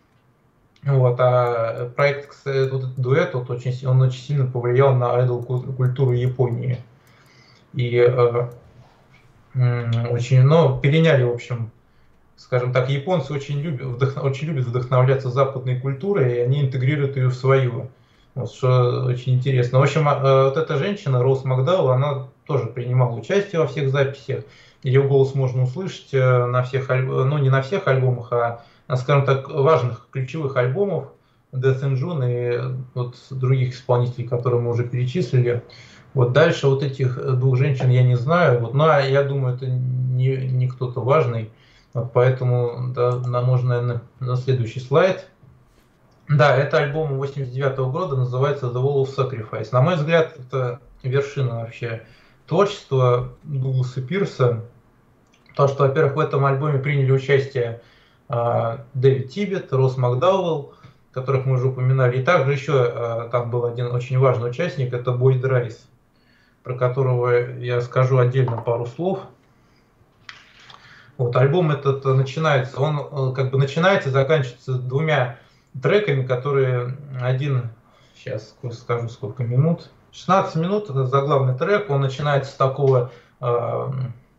Вот, а проект, вот этот дуэт, вот, очень, он очень сильно повлиял на айдол-культуру Японии. И э, очень, ну, переняли, в общем, скажем так, японцы очень любят, вдох, очень любят вдохновляться западной культурой, и они интегрируют ее в свою. Вот, что очень интересно. В общем, вот эта женщина, Роуз Макдауэлл, она тоже принимала участие во всех записях. Ее голос можно услышать на всех, ну, не на всех альбомах, а на, скажем так, важных ключевых альбомов Death and June и вот других исполнителей, которые мы уже перечислили. Вот дальше вот этих двух женщин я не знаю, вот, но я думаю, это не, не кто-то важный, вот поэтому да, нам можно, наверное, на следующий слайд. Да, это альбом восемьдесят девятого года, называется The Wall of Sacrifice. На мой взгляд, это вершина вообще творчества Дугласа Пирса. То, что, во-первых, в этом альбоме приняли участие э, Дэвид Тибет, Роуз Макдауэлл, которых мы уже упоминали. И также еще э, там был один очень важный участник, это Бойд Райс, про которого я скажу отдельно пару слов. Вот, альбом этот начинается, он как бы начинается и заканчивается двумя треками, которые один, сейчас скажу сколько минут, шестнадцать минут, это заглавный трек, он начинается с такого э,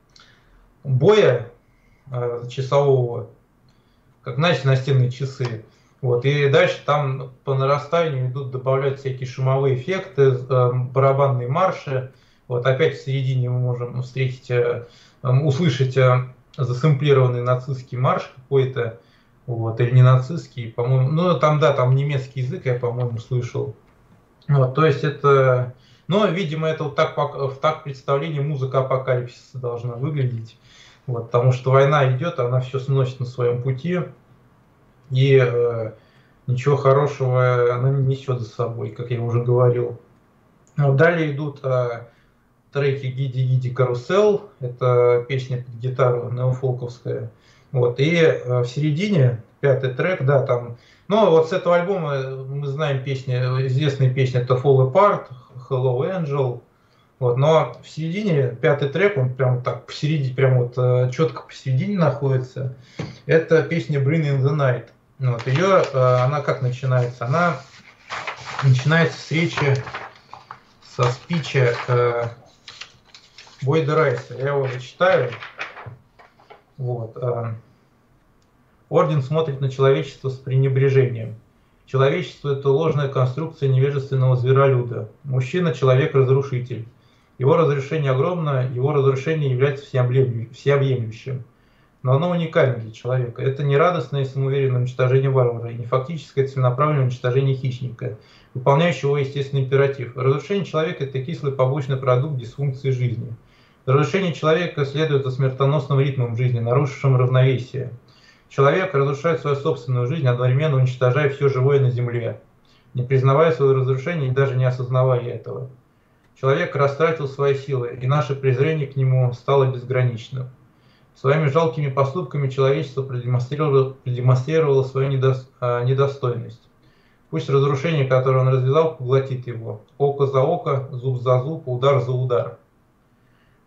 боя э, часового, как, знаете, настенные часы. Вот, и дальше там по нарастанию идут добавлять всякие шумовые эффекты, э, барабанные марши. Вот опять в середине мы можем встретить, э, услышать э, засэмплированный нацистский марш какой-то, вот, или не нацистский, по-моему, ну там, да, там немецкий язык я, по-моему, слышал. Вот, то есть это, ну, видимо, это вот так, в так представлении музыка апокалипсиса должна выглядеть, вот, потому что война идет, она все сносит на своем пути, и э, ничего хорошего она не несет за собой, как я уже говорил. Вот, далее идут э, треки «Гиди Гиди Карусел», это песня под гитару неофолковская. Вот, и э, в середине пятый трек, да, там, ну вот с этого альбома мы знаем песни, известные песни, это Fall Apart, Hello Angel, вот, но в середине пятый трек, он прям так посередине, прям вот э, четко посередине находится, это песня Bring in the Night. Вот, ее, э, она как начинается? Она начинается с речи, со спича э, Бойда Райса, я его зачитаю. Вот. Орден смотрит на человечество с пренебрежением. Человечество – это ложная конструкция невежественного зверолюда. Мужчина – человек-разрушитель. Его разрушение огромно, его разрушение является всеобъемлющим. Но оно уникально для человека. Это не радостное и самоуверенное уничтожение варвара, и не фактическое целенаправленное уничтожение хищника, выполняющего его естественный императив. Разрушение человека – это кислый побочный продукт дисфункции жизни. Разрушение человека следует за смертоносным ритмом жизни, нарушившим равновесие. Человек разрушает свою собственную жизнь, одновременно уничтожая все живое на земле, не признавая свое разрушение и даже не осознавая этого. Человек растратил свои силы, и наше презрение к нему стало безграничным. Своими жалкими поступками человечество продемонстрировало, продемонстрировало свою недостойность. Пусть разрушение, которое он развязал, поглотит его. Око за око, зуб за зуб, удар за удар.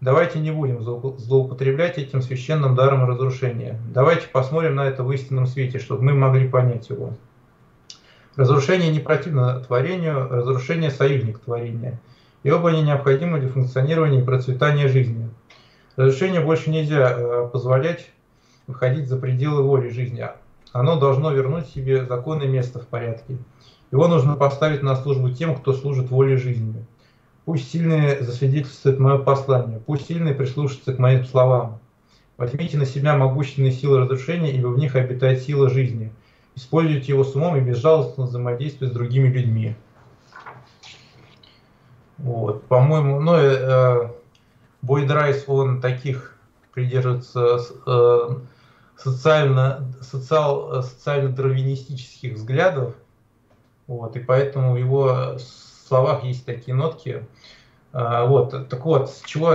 Давайте не будем злоупотреблять этим священным даром разрушения. Давайте посмотрим на это в истинном свете, чтобы мы могли понять его. Разрушение не противно творению, разрушение союзник творения. И оба они необходимы для функционирования и процветания жизни. Разрушению больше нельзя позволять выходить за пределы воли жизни. Оно должно вернуть себе законное место в порядке. Его нужно поставить на службу тем, кто служит воле жизни. Пусть сильные засвидетельствуют мое послание, пусть сильные прислушаются к моим словам. Возьмите на себя могущественные силы разрушения, ибо в них обитает сила жизни. Используйте его с умом и безжалостно взаимодействуйте с другими людьми. Вот, по-моему, ну, э, Бойд Райс, он таких придерживается э, социально, социал, социально-дарвинистических взглядов, вот, и поэтому в его словах есть такие нотки. А, вот, так вот, с чего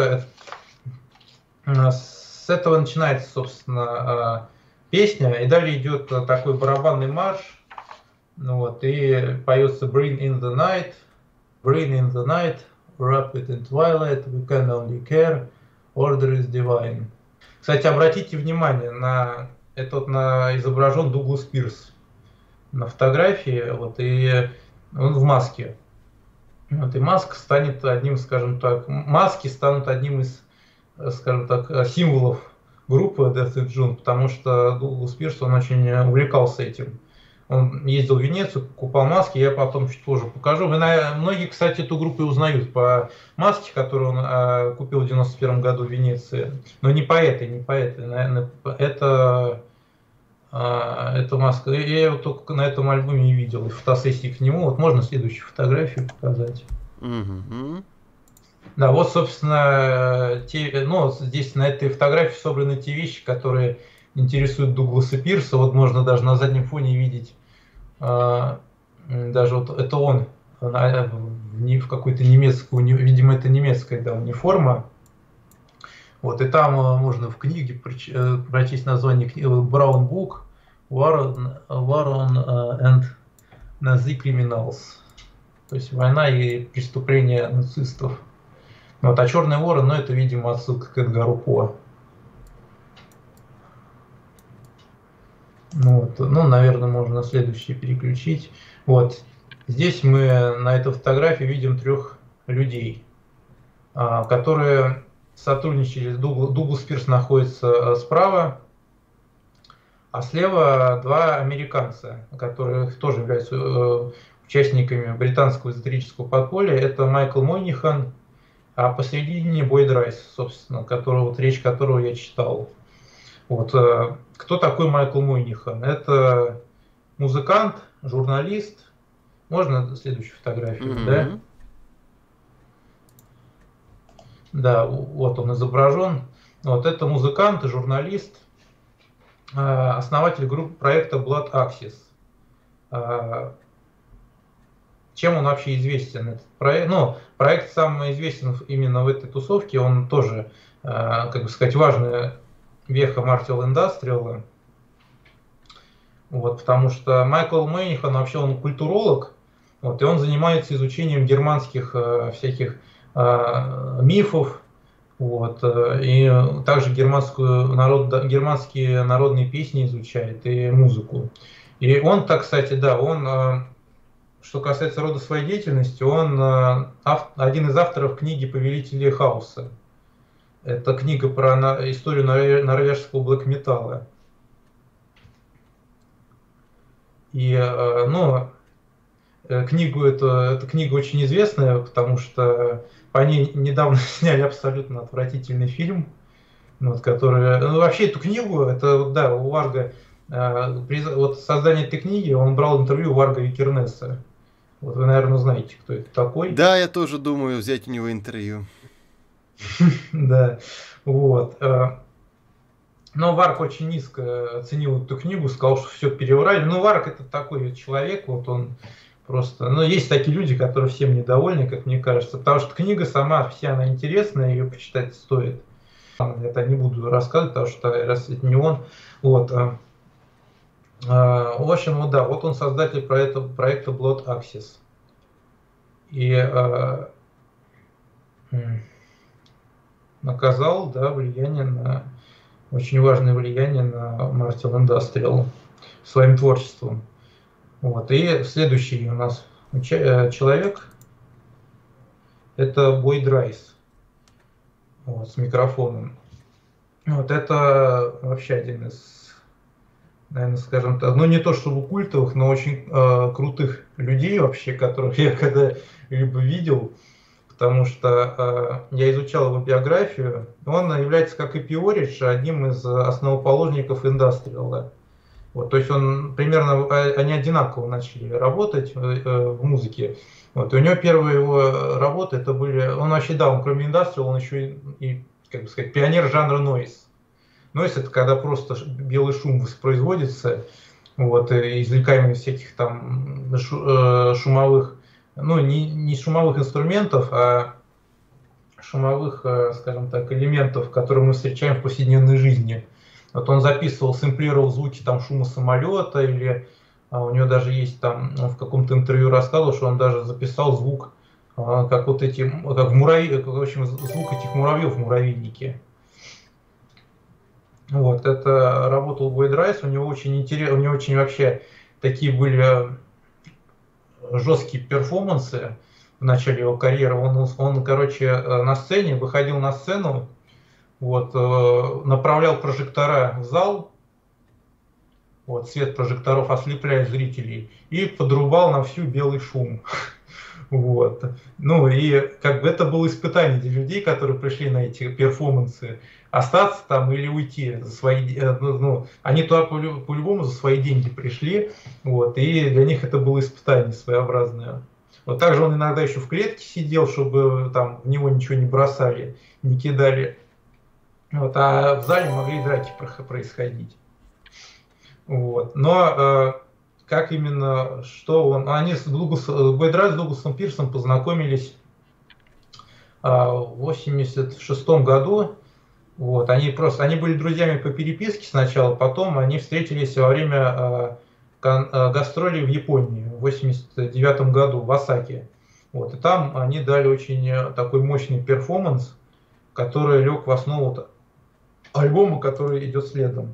с этого начинается, собственно, песня, и далее идет такой барабанный марш, вот, и поется Bring in the night, Bring in the night, wrap it in twilight, we can only care, order is divine. Кстати, обратите внимание, на это вот на изображен Дуглас Пирс на фотографии, вот, и он в маске. Вот, и маска станет одним, скажем так, маски станут одним из, скажем так, символов группы Death and June, потому что Дуглас Пирс, он очень увлекался этим. Он ездил в Венецию, покупал маски, я потом чуть позже покажу. Вы, многие, кстати, эту группу и узнают по маске, которую он а, купил в девяносто первом году в Венеции. Но не по этой, не по этой. Наверное, это, а, это маска. Я его только на этом альбоме и видел, и фотосессии к нему. Вот можно следующую фотографию показать. Mm-hmm. Да, вот, собственно, те, ну, здесь на этой фотографии собраны те вещи, которые интересует Дугласа Пирса. Вот можно даже на заднем фоне видеть, э, даже вот это он на, в, в какой-то немецкую, видимо, это немецкая, да, униформа. Вот, и там э, можно в книге проч, прочесть название книги Brown Book, War on, War on uh, and Nazi Criminals. То есть война и преступления нацистов. Вот, а Черный ворон, ну, это, видимо, отсылка к Эдгару По. Ну, вот, ну, наверное, можно на следующий переключить. Вот, здесь мы на этой фотографии видим трех людей, которые сотрудничали. Дуглас Пирс находится справа, а слева два американца, которые тоже являются участниками британского эзотерического подполья. Это Майкл Мойнихан, а посередине Бойд Райс, собственно, которого, вот, речь которого я читал. Вот, кто такой Майкл Мойнихан? Это музыкант, журналист. Можно следующую фотографию, mm-hmm. да? Да, вот он изображен. Вот это музыкант и журналист, основатель группы проекта Blood Axis. Чем он вообще известен? Этот проект, ну, проект самый известен именно в этой тусовке. Он тоже, как бы сказать, важный веха Martial Industrial, вот, потому что Майкл Мейнихан вообще он культуролог, вот, и он занимается изучением германских э, всяких э, мифов, вот, э, и также германскую народ, германские народные песни изучает и музыку. И он, так, кстати, да, он, э, что касается рода своей деятельности, он э, ав, один из авторов книги «Повелители хаоса». Это книга про историю норвежского блэк-металла. И, ну, книгу это, эта книга очень известная, потому что по ней недавно сняли абсолютно отвратительный фильм, вот, который, ну, вообще эту книгу, это, да, у Варга, при вот создании этой книги он брал интервью у Варга Викернеса. Вот вы, наверное, знаете, кто это такой. Да, я тоже думаю взять у него интервью. Да, вот. Но Варг очень низко оценил эту книгу, сказал, что все переврали. Ну, Варг это такой вот он, вот он просто... Ну, есть такие люди, которые всем недовольны, как мне кажется, потому что книга сама вся, она интересная, ее почитать стоит. Я это не буду рассказывать, потому что раз это не он. Вот. В общем, вот да, вот он создатель проекта, проекта Blood Axis. И... оказал, да, влияние на, очень важное влияние на Martial Industrial своим творчеством. Вот. И следующий у нас человек — это Бойд Райс, вот, с микрофоном. Вот это вообще один из, наверное, скажем так, ну не то чтобы культовых, но очень э, крутых людей вообще, которых я когда-либо видел, потому что э, я изучал его биографию. Он является, как и Пиоридж, одним из основоположников индастриала. Вот, то есть он примерно, они одинаково начали работать э, в музыке. Вот, и у него первые его работы это были, он вообще, да, он кроме индастриала, он еще и, и, как бы сказать, пионер жанра нойз. Нойз — это когда просто белый шум воспроизводится, вот, извлекаемый из всяких там шумовых, ну, не, не шумовых инструментов, а шумовых, скажем так, элементов, которые мы встречаем в повседневной жизни. Вот он записывал, сэмплировал звуки там шума самолета, или а, у него даже есть там, он в каком-то интервью рассказывал, что он даже записал звук, а, как вот эти, как в муравьи, в общем, звук этих муравьев в муравейнике. Вот, это работал Бойд Райс, у него очень интересно, у него очень вообще такие были жесткие перформансы в начале его карьеры. Он, он, короче, на сцене, выходил на сцену, вот, направлял прожектора в зал, вот, свет прожекторов ослепляет зрителей, и подрубал на всю белый шум. Вот. Ну и как бы это было испытание для людей, которые пришли на эти перформансы, остаться там или уйти за свои, ну, они туда по-любому за свои деньги пришли, вот, и для них это было испытание своеобразное. Вот также он иногда еще в клетке сидел, чтобы там в него ничего не бросали, не кидали. Вот, а в зале могли драки происходить. Вот. Но э, как именно, что он... Они с Дугласом, Бойд Райс с Дугласом Пирсом познакомились э, в восемьдесят шестом году. Вот. Они просто, они были друзьями по переписке сначала, потом они встретились во время э, кон, э, гастролей в Японии в восемьдесят девятом году в Осаке. Вот. И там они дали очень такой мощный перформанс, который лег в основу альбома, который идет следом.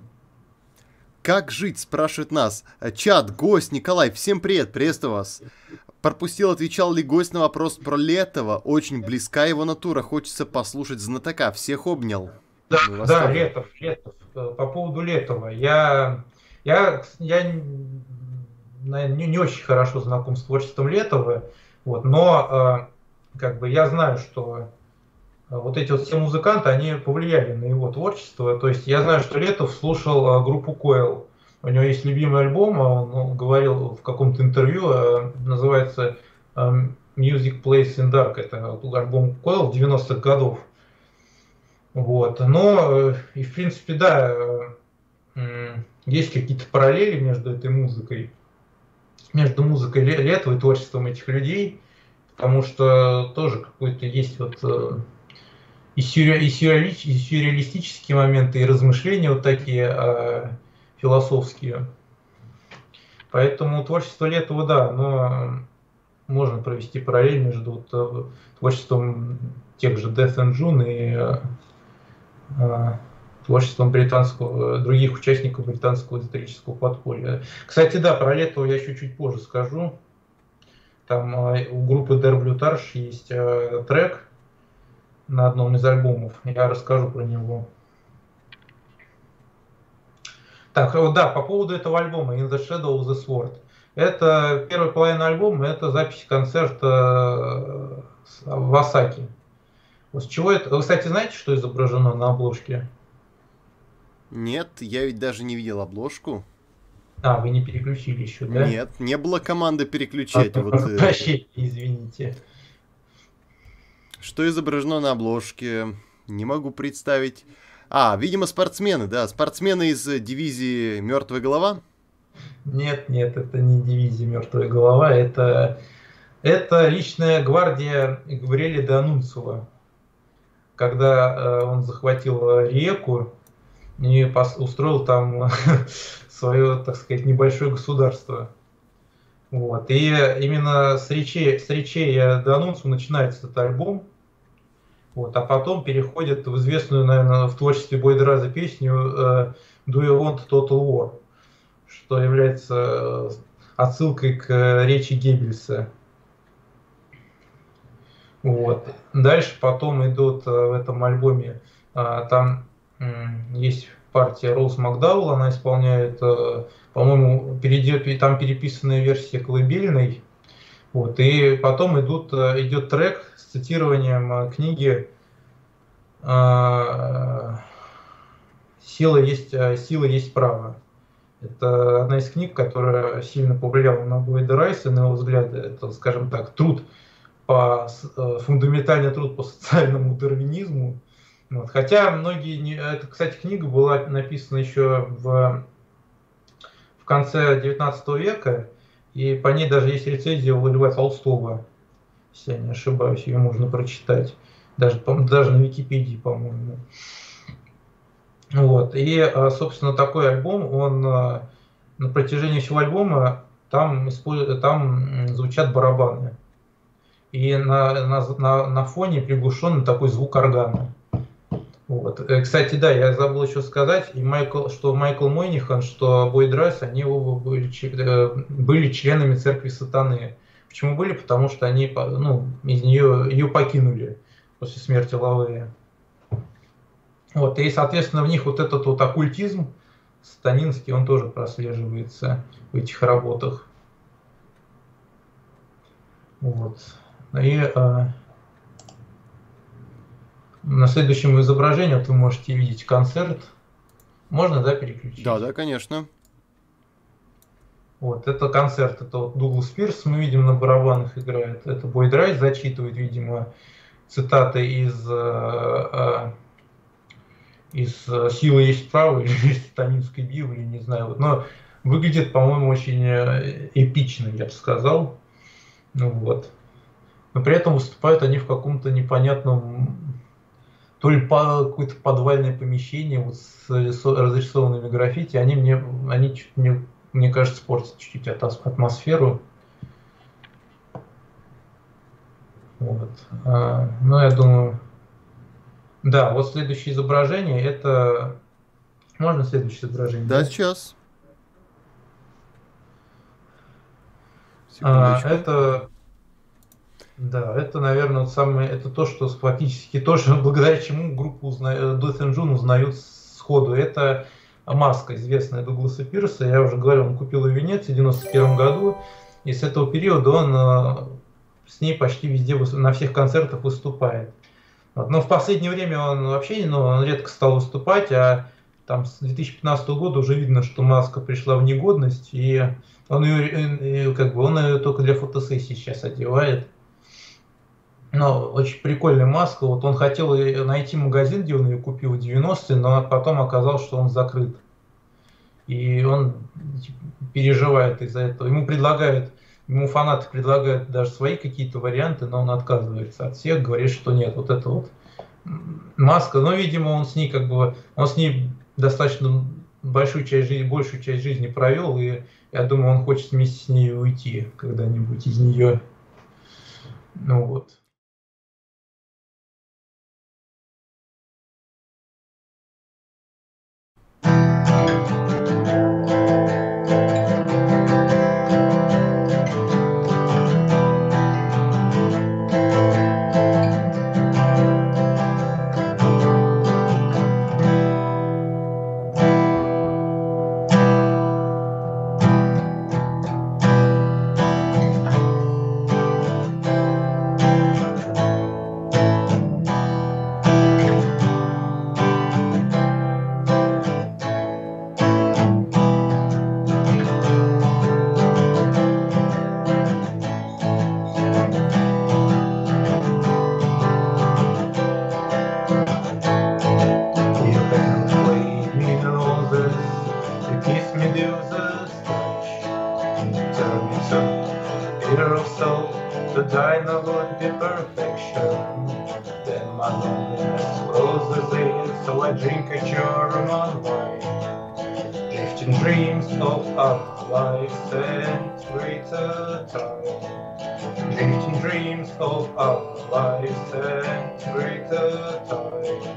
Как жить, спрашивает нас. Чат, гость, Николай, всем привет, приветствую вас. Пропустил, отвечал ли гость на вопрос про Летова. Очень близка его натура, хочется послушать знатока. Всех обнял. Да, да, Летов, Летов. По поводу Летова. Я, я, я не, не очень хорошо знаком с творчеством Летова, вот, но как бы я знаю, что вот эти вот все музыканты, они повлияли на его творчество. То есть я знаю, что Летов слушал группу Coil. У него есть любимый альбом, он говорил в каком-то интервью, называется Music Plays in Dark. Это альбом Coil девяностых годов. Вот. Но, и в принципе, да, есть какие-то параллели между этой музыкой, между музыкой Летова и творчеством этих людей, потому что тоже какой-то есть вот и, сюрре, и, сюрре, и сюрреалистические моменты, и размышления вот такие э, философские. Поэтому творчество Летова, да, но можно провести параллель между вот, творчеством тех же Death and June и э, творчеством британского, других участников британского эзотерического подполья. Кстати, да, про Летова я еще чуть позже скажу. Там э, у группы Der Blutarsch есть э, трек на одном из альбомов. Я расскажу про него. Так, да, по поводу этого альбома In the Shadow of the Sword. Это первая половина альбома, это запись концерта в Осаке. Вот с чего это? Вы, кстати, знаете, что изображено на обложке? Нет, я ведь даже не видел обложку. А, вы не переключили еще, да? Нет, не было команды переключать. А, вот, прощайте, извините. Что изображено на обложке? Не могу представить. А, видимо, спортсмены, да. Спортсмены из дивизии «Мертвая голова». Нет, нет, это не дивизия «Мертвая голова». Это, это личная гвардия Габриэля де Анунцио. Когда э, он захватил Риеку и пос, устроил там свое, так сказать, небольшое государство. Вот. И именно с речей, с речей де Анунцио начинается этот альбом. Вот, а потом переходит в известную, наверное, в творчестве Бойд Райза песню э, Do You Want Total War, что является отсылкой к речи Геббельса. Вот. Дальше потом идут в этом альбоме, там есть партия Роуз Макдауэлл, она исполняет, по-моему, там переписанная версия колыбельной. Вот. И потом идут, идет трек с цитированием книги «Сила есть, сила есть право». Это одна из книг, которая сильно повлияла на Бойда Райса, на его взгляды. Это, скажем так, труд по фундаментальный труд по социальному дарвинизму. Вот. Хотя многие... Не, это, кстати, книга была написана еще в, в конце девятнадцатого века, и по ней даже есть рецензия у Льва Толстого, если я не ошибаюсь, ее можно прочитать. Даже, даже на Википедии, по-моему. Вот. И, собственно, такой альбом, он на протяжении всего альбома там, там звучат барабаны. И на, на, на, на фоне приглушенный такой звук органа. Вот. Кстати, да, я забыл еще сказать, и Майкл, что Майкл Мойнихан, что Бойд Райс, они оба были, были членами церкви сатаны. Почему были? Потому что они, ну, из нее ее покинули после смерти Лавея. Вот, и, соответственно, в них вот этот вот оккультизм сатанинский, он тоже прослеживается в этих работах. Вот. И э, на следующем изображении вот вы можете видеть концерт. Можно, да, переключить? Да, да, конечно. Вот, это концерт, это вот Дуглас Пирс, мы видим, на барабанах играет. Это Бойд Райс зачитывает, видимо, цитаты из... Э, э, из «Сила есть право» или из сатанинской Библии, не знаю. Вот. Но выглядит, по-моему, очень эпично, я бы сказал. Ну, вот. Но при этом выступают они в каком-то непонятном, то ли по, какое-то подвальное помещение вот с, с разрисованными граффити. Они мне, они чуть, мне, мне кажется, портят чуть-чуть атмосферу. Вот. А, ну, я думаю... Да, вот следующее изображение, это... Можно следующее изображение? Да, да? Сейчас. А, это... Да, это, наверное, самое... Это то, что фактически тоже, благодаря чему группу узна... Death and June узнают сходу. Это маска, известная Дугласа Пирса. Я уже говорил, он купил ее в Венеции в девяносто первом году. И с этого периода он с ней почти везде, на всех концертах выступает. Вот. Но в последнее время он вообще, ну, он редко стал выступать, а там с две тысячи пятнадцатого года уже видно, что маска пришла в негодность, и он ее, как бы, он ее только для фотосессии сейчас одевает. Но очень прикольная маска. Вот он хотел найти магазин, где он ее купил в девяностые, но потом оказалось, что он закрыт. И он типа переживает из-за этого. Ему предлагают, ему фанаты предлагают даже свои какие-то варианты, но он отказывается от всех, говорит, что нет, вот это вот маска. Но, видимо, он с ней как бы, он с ней достаточно большую часть жизни, большую часть жизни провел, и я думаю, он хочет вместе с ней уйти когда-нибудь из нее. Ну вот. Drifting dreams of our lives and greater time. Drifting dreams of our lives and greater time.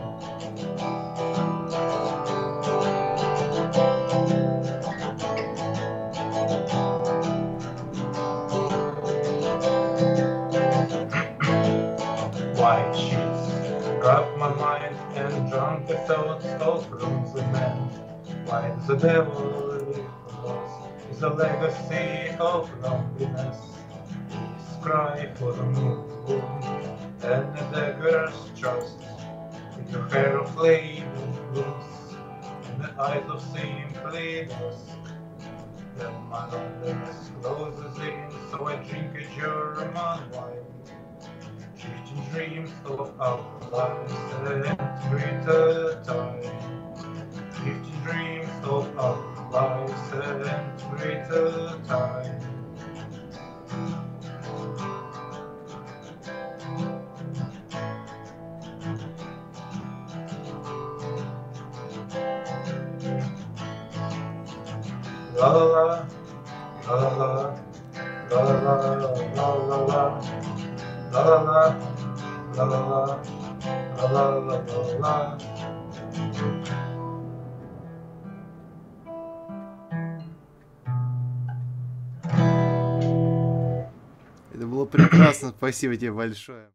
White sheets wrap my mind and drunk the thoughts of rooms and men. Why the devil lives is a legacy of loneliness. His cry for the moon and a dagger's trust. With your hair of flame blooms and the eyes of simply dusk. Then my loneliness closes in, so I drink a German wine. Drifting dreams of our lives and greater time. Drifting dreams of our lives and greater time. La la la, la la la, la la la, la la la. La la la, la la la, la la la la la. Это было прекрасно, спасибо тебе большое.